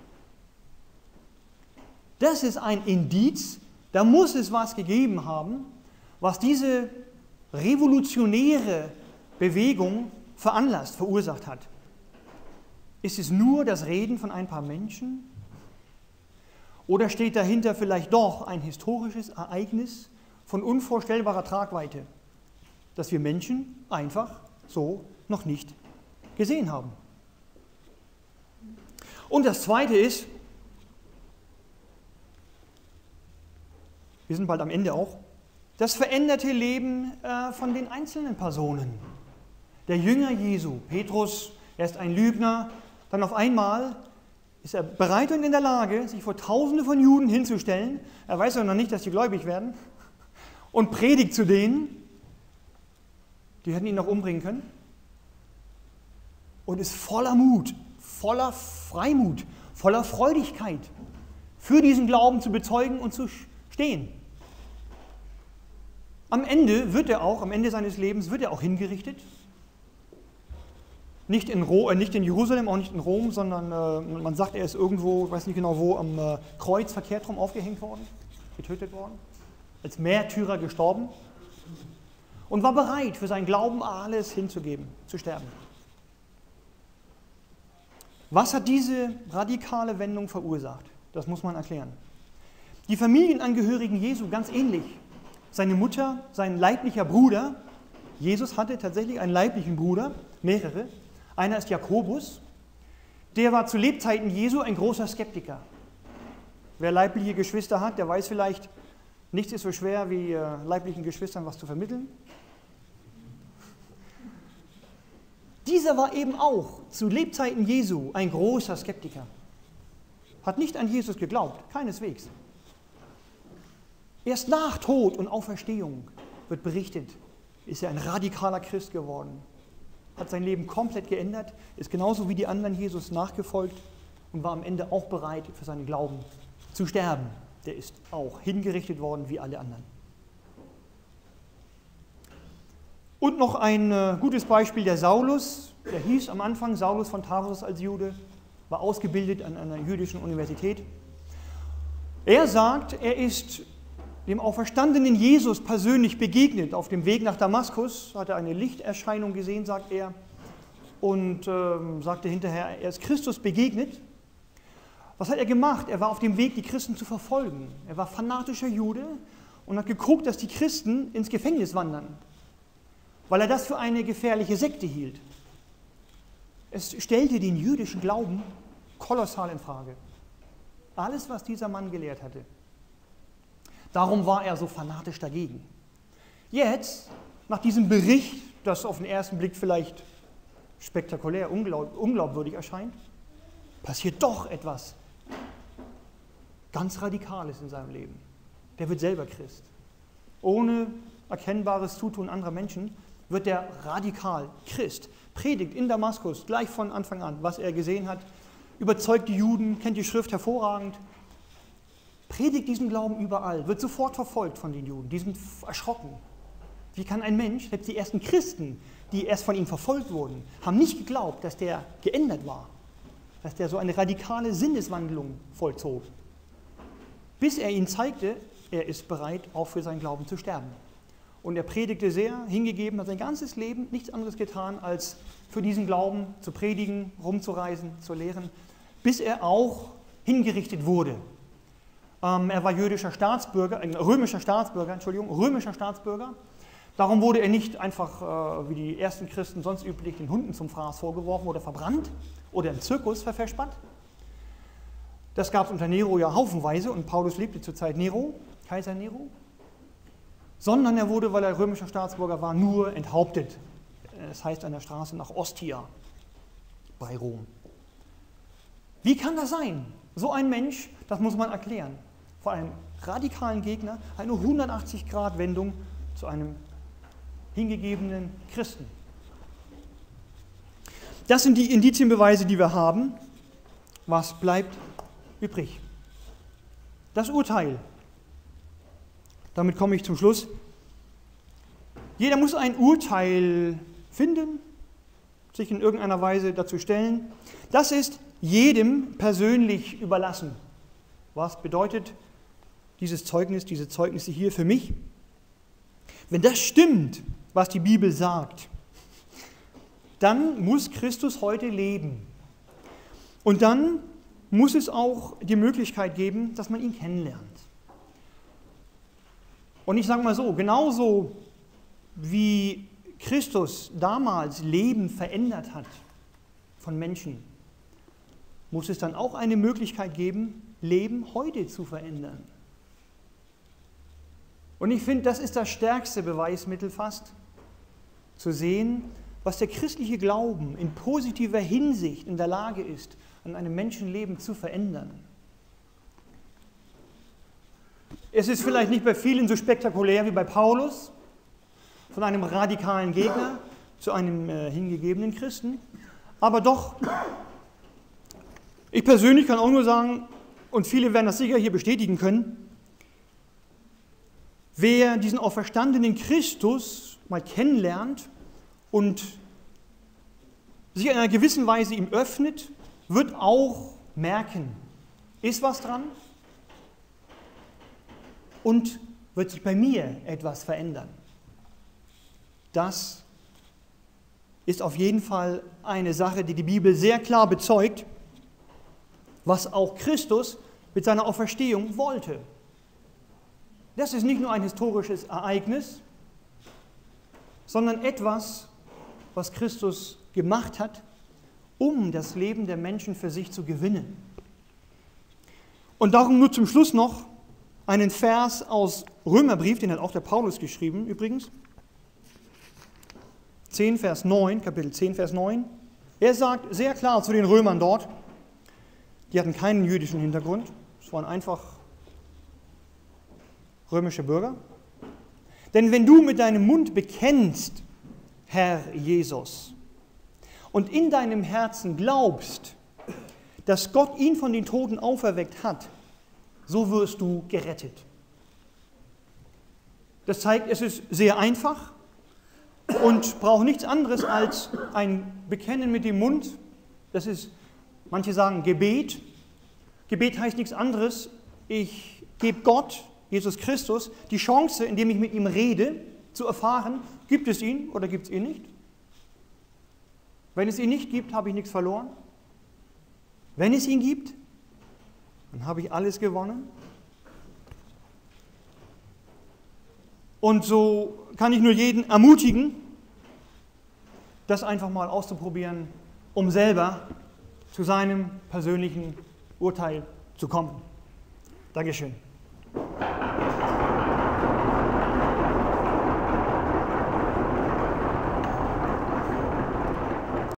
Das ist ein Indiz, da muss es was gegeben haben, was diese revolutionäre Bewegung veranlasst, verursacht hat. Ist es nur das Reden von ein paar Menschen? Oder steht dahinter vielleicht doch ein historisches Ereignis von unvorstellbarer Tragweite, das wir Menschen einfach so noch nicht gesehen haben? Und das Zweite ist, wir sind bald am Ende auch, das veränderte Leben äh, von den einzelnen Personen. Der Jünger Jesu, Petrus, er ist ein Lügner, dann auf einmal ist er bereit und in der Lage, sich vor Tausende von Juden hinzustellen, er weiß ja noch nicht, dass sie gläubig werden, und predigt zu denen, die hätten ihn noch umbringen können, und ist voller Mut, voller Freimut, voller Freudigkeit, für diesen Glauben zu bezeugen und zu stehen. Am Ende wird er auch, am Ende seines Lebens wird er auch hingerichtet. Nicht in, Ro, äh, nicht in Jerusalem, auch nicht in Rom, sondern äh, man sagt, er ist irgendwo, ich weiß nicht genau wo, am äh, Kreuz verkehrt rum aufgehängt worden, getötet worden, als Märtyrer gestorben und war bereit, für seinen Glauben alles hinzugeben, zu sterben. Was hat diese radikale Wendung verursacht? Das muss man erklären. Die Familienangehörigen Jesu ganz ähnlich. Seine Mutter, sein leiblicher Bruder, Jesus hatte tatsächlich einen leiblichen Bruder, mehrere. Einer ist Jakobus, der war zu Lebzeiten Jesu ein großer Skeptiker. Wer leibliche Geschwister hat, der weiß vielleicht, nichts ist so schwer wie äh, leiblichen Geschwistern was zu vermitteln. Dieser war eben auch zu Lebzeiten Jesu ein großer Skeptiker. Hat nicht an Jesus geglaubt, keineswegs. Erst nach Tod und Auferstehung wird berichtet, ist er ein radikaler Christ geworden, hat sein Leben komplett geändert, ist genauso wie die anderen Jesus nachgefolgt und war am Ende auch bereit, für seinen Glauben zu sterben. Der ist auch hingerichtet worden wie alle anderen. Und noch ein äh, gutes Beispiel, der Saulus, der hieß am Anfang Saulus von Tarsus als Jude, war ausgebildet an einer jüdischen Universität. Er sagt, er ist dem auferstandenen Jesus persönlich begegnet. Auf dem Weg nach Damaskus hat er eine Lichterscheinung gesehen, sagt er, und ähm, sagte hinterher, er ist Christus begegnet. Was hat er gemacht? Er war auf dem Weg, die Christen zu verfolgen. Er war fanatischer Jude und hat geguckt, dass die Christen ins Gefängnis wandern, weil er das für eine gefährliche Sekte hielt. Es stellte den jüdischen Glauben kolossal in Frage. Alles, was dieser Mann gelehrt hatte. Darum war er so fanatisch dagegen. Jetzt, nach diesem Bericht, das auf den ersten Blick vielleicht spektakulär, unglaub, unglaubwürdig erscheint, passiert doch etwas ganz Radikales in seinem Leben. Der wird selber Christ. Ohne erkennbares Zutun anderer Menschen wird er radikal Christ. Predigt in Damaskus gleich von Anfang an, was er gesehen hat, überzeugt die Juden, kennt die Schrift hervorragend, predigt diesen Glauben überall, wird sofort verfolgt von den Juden, die sind erschrocken. Wie kann ein Mensch, selbst die ersten Christen, die erst von ihm verfolgt wurden, haben nicht geglaubt, dass der geändert war, dass der so eine radikale Sinneswandlung vollzog, bis er ihnen zeigte, er ist bereit, auch für seinen Glauben zu sterben. Und er predigte sehr, hingegeben, hat sein ganzes Leben nichts anderes getan, als für diesen Glauben zu predigen, rumzureisen, zu lehren, bis er auch hingerichtet wurde. Ähm, er war jüdischer Staatsbürger, äh, römischer Staatsbürger, Entschuldigung, römischer Staatsbürger. Darum wurde er nicht einfach, äh, wie die ersten Christen sonst üblich, den Hunden zum Fraß vorgeworfen oder verbrannt oder im Zirkus verfespannt. Das gab es unter Nero ja haufenweise und Paulus lebte zur Zeit Nero, Kaiser Nero. Sondern er wurde, weil er römischer Staatsbürger war, nur enthauptet. Das heißt an der Straße nach Ostia bei Rom. Wie kann das sein? So ein Mensch, das muss man erklären. Vor einem radikalen Gegner eine hundertachtzig Grad Wendung zu einem hingegebenen Christen. Das sind die Indizienbeweise, die wir haben. Was bleibt übrig? Das Urteil. Damit komme ich zum Schluss. Jeder muss ein Urteil finden, sich in irgendeiner Weise dazu stellen. Das ist jedem persönlich überlassen. Was bedeutet dieses Zeugnis, diese Zeugnisse hier für mich? Wenn das stimmt, was die Bibel sagt, dann muss Christus heute leben. Und dann muss es auch die Möglichkeit geben, dass man ihn kennenlernt. Und ich sage mal so, genauso wie Christus damals Leben verändert hat von Menschen, muss es dann auch eine Möglichkeit geben, Leben heute zu verändern. Und ich finde, das ist das stärkste Beweismittel fast, zu sehen, was der christliche Glauben in positiver Hinsicht in der Lage ist, an einem Menschenleben zu verändern. Es ist vielleicht nicht bei vielen so spektakulär wie bei Paulus, von einem radikalen Gegner zu einem äh, hingegebenen Christen, aber doch, ich persönlich kann auch nur sagen, und viele werden das sicher hier bestätigen können, wer diesen auferstandenen Christus mal kennenlernt und sich in einer gewissen Weise ihm öffnet, wird auch merken, ist was dran? Und wird sich bei mir etwas verändern. Das ist auf jeden Fall eine Sache, die die Bibel sehr klar bezeugt, was auch Christus mit seiner Auferstehung wollte. Das ist nicht nur ein historisches Ereignis, sondern etwas, was Christus gemacht hat, um das Leben der Menschen für sich zu gewinnen. Und darum nur zum Schluss noch einen Vers aus Römerbrief, den hat auch der Paulus geschrieben übrigens. zehn, Vers neun, Kapitel zehn, Vers neun. Er sagt sehr klar zu den Römern dort, die hatten keinen jüdischen Hintergrund, es waren einfach römische Bürger. Denn wenn du mit deinem Mund bekennst, Herr Jesus, und in deinem Herzen glaubst, dass Gott ihn von den Toten auferweckt hat, so wirst du gerettet. Das zeigt, es ist sehr einfach, und brauche nichts anderes als ein Bekennen mit dem Mund. Das ist, manche sagen Gebet. Gebet heißt nichts anderes. Ich gebe Gott, Jesus Christus, die Chance, indem ich mit ihm rede, zu erfahren, gibt es ihn oder gibt es ihn nicht. Wenn es ihn nicht gibt, habe ich nichts verloren. Wenn es ihn gibt, dann habe ich alles gewonnen. Und so kann ich nur jeden ermutigen, das einfach mal auszuprobieren, um selber zu seinem persönlichen Urteil zu kommen. Dankeschön.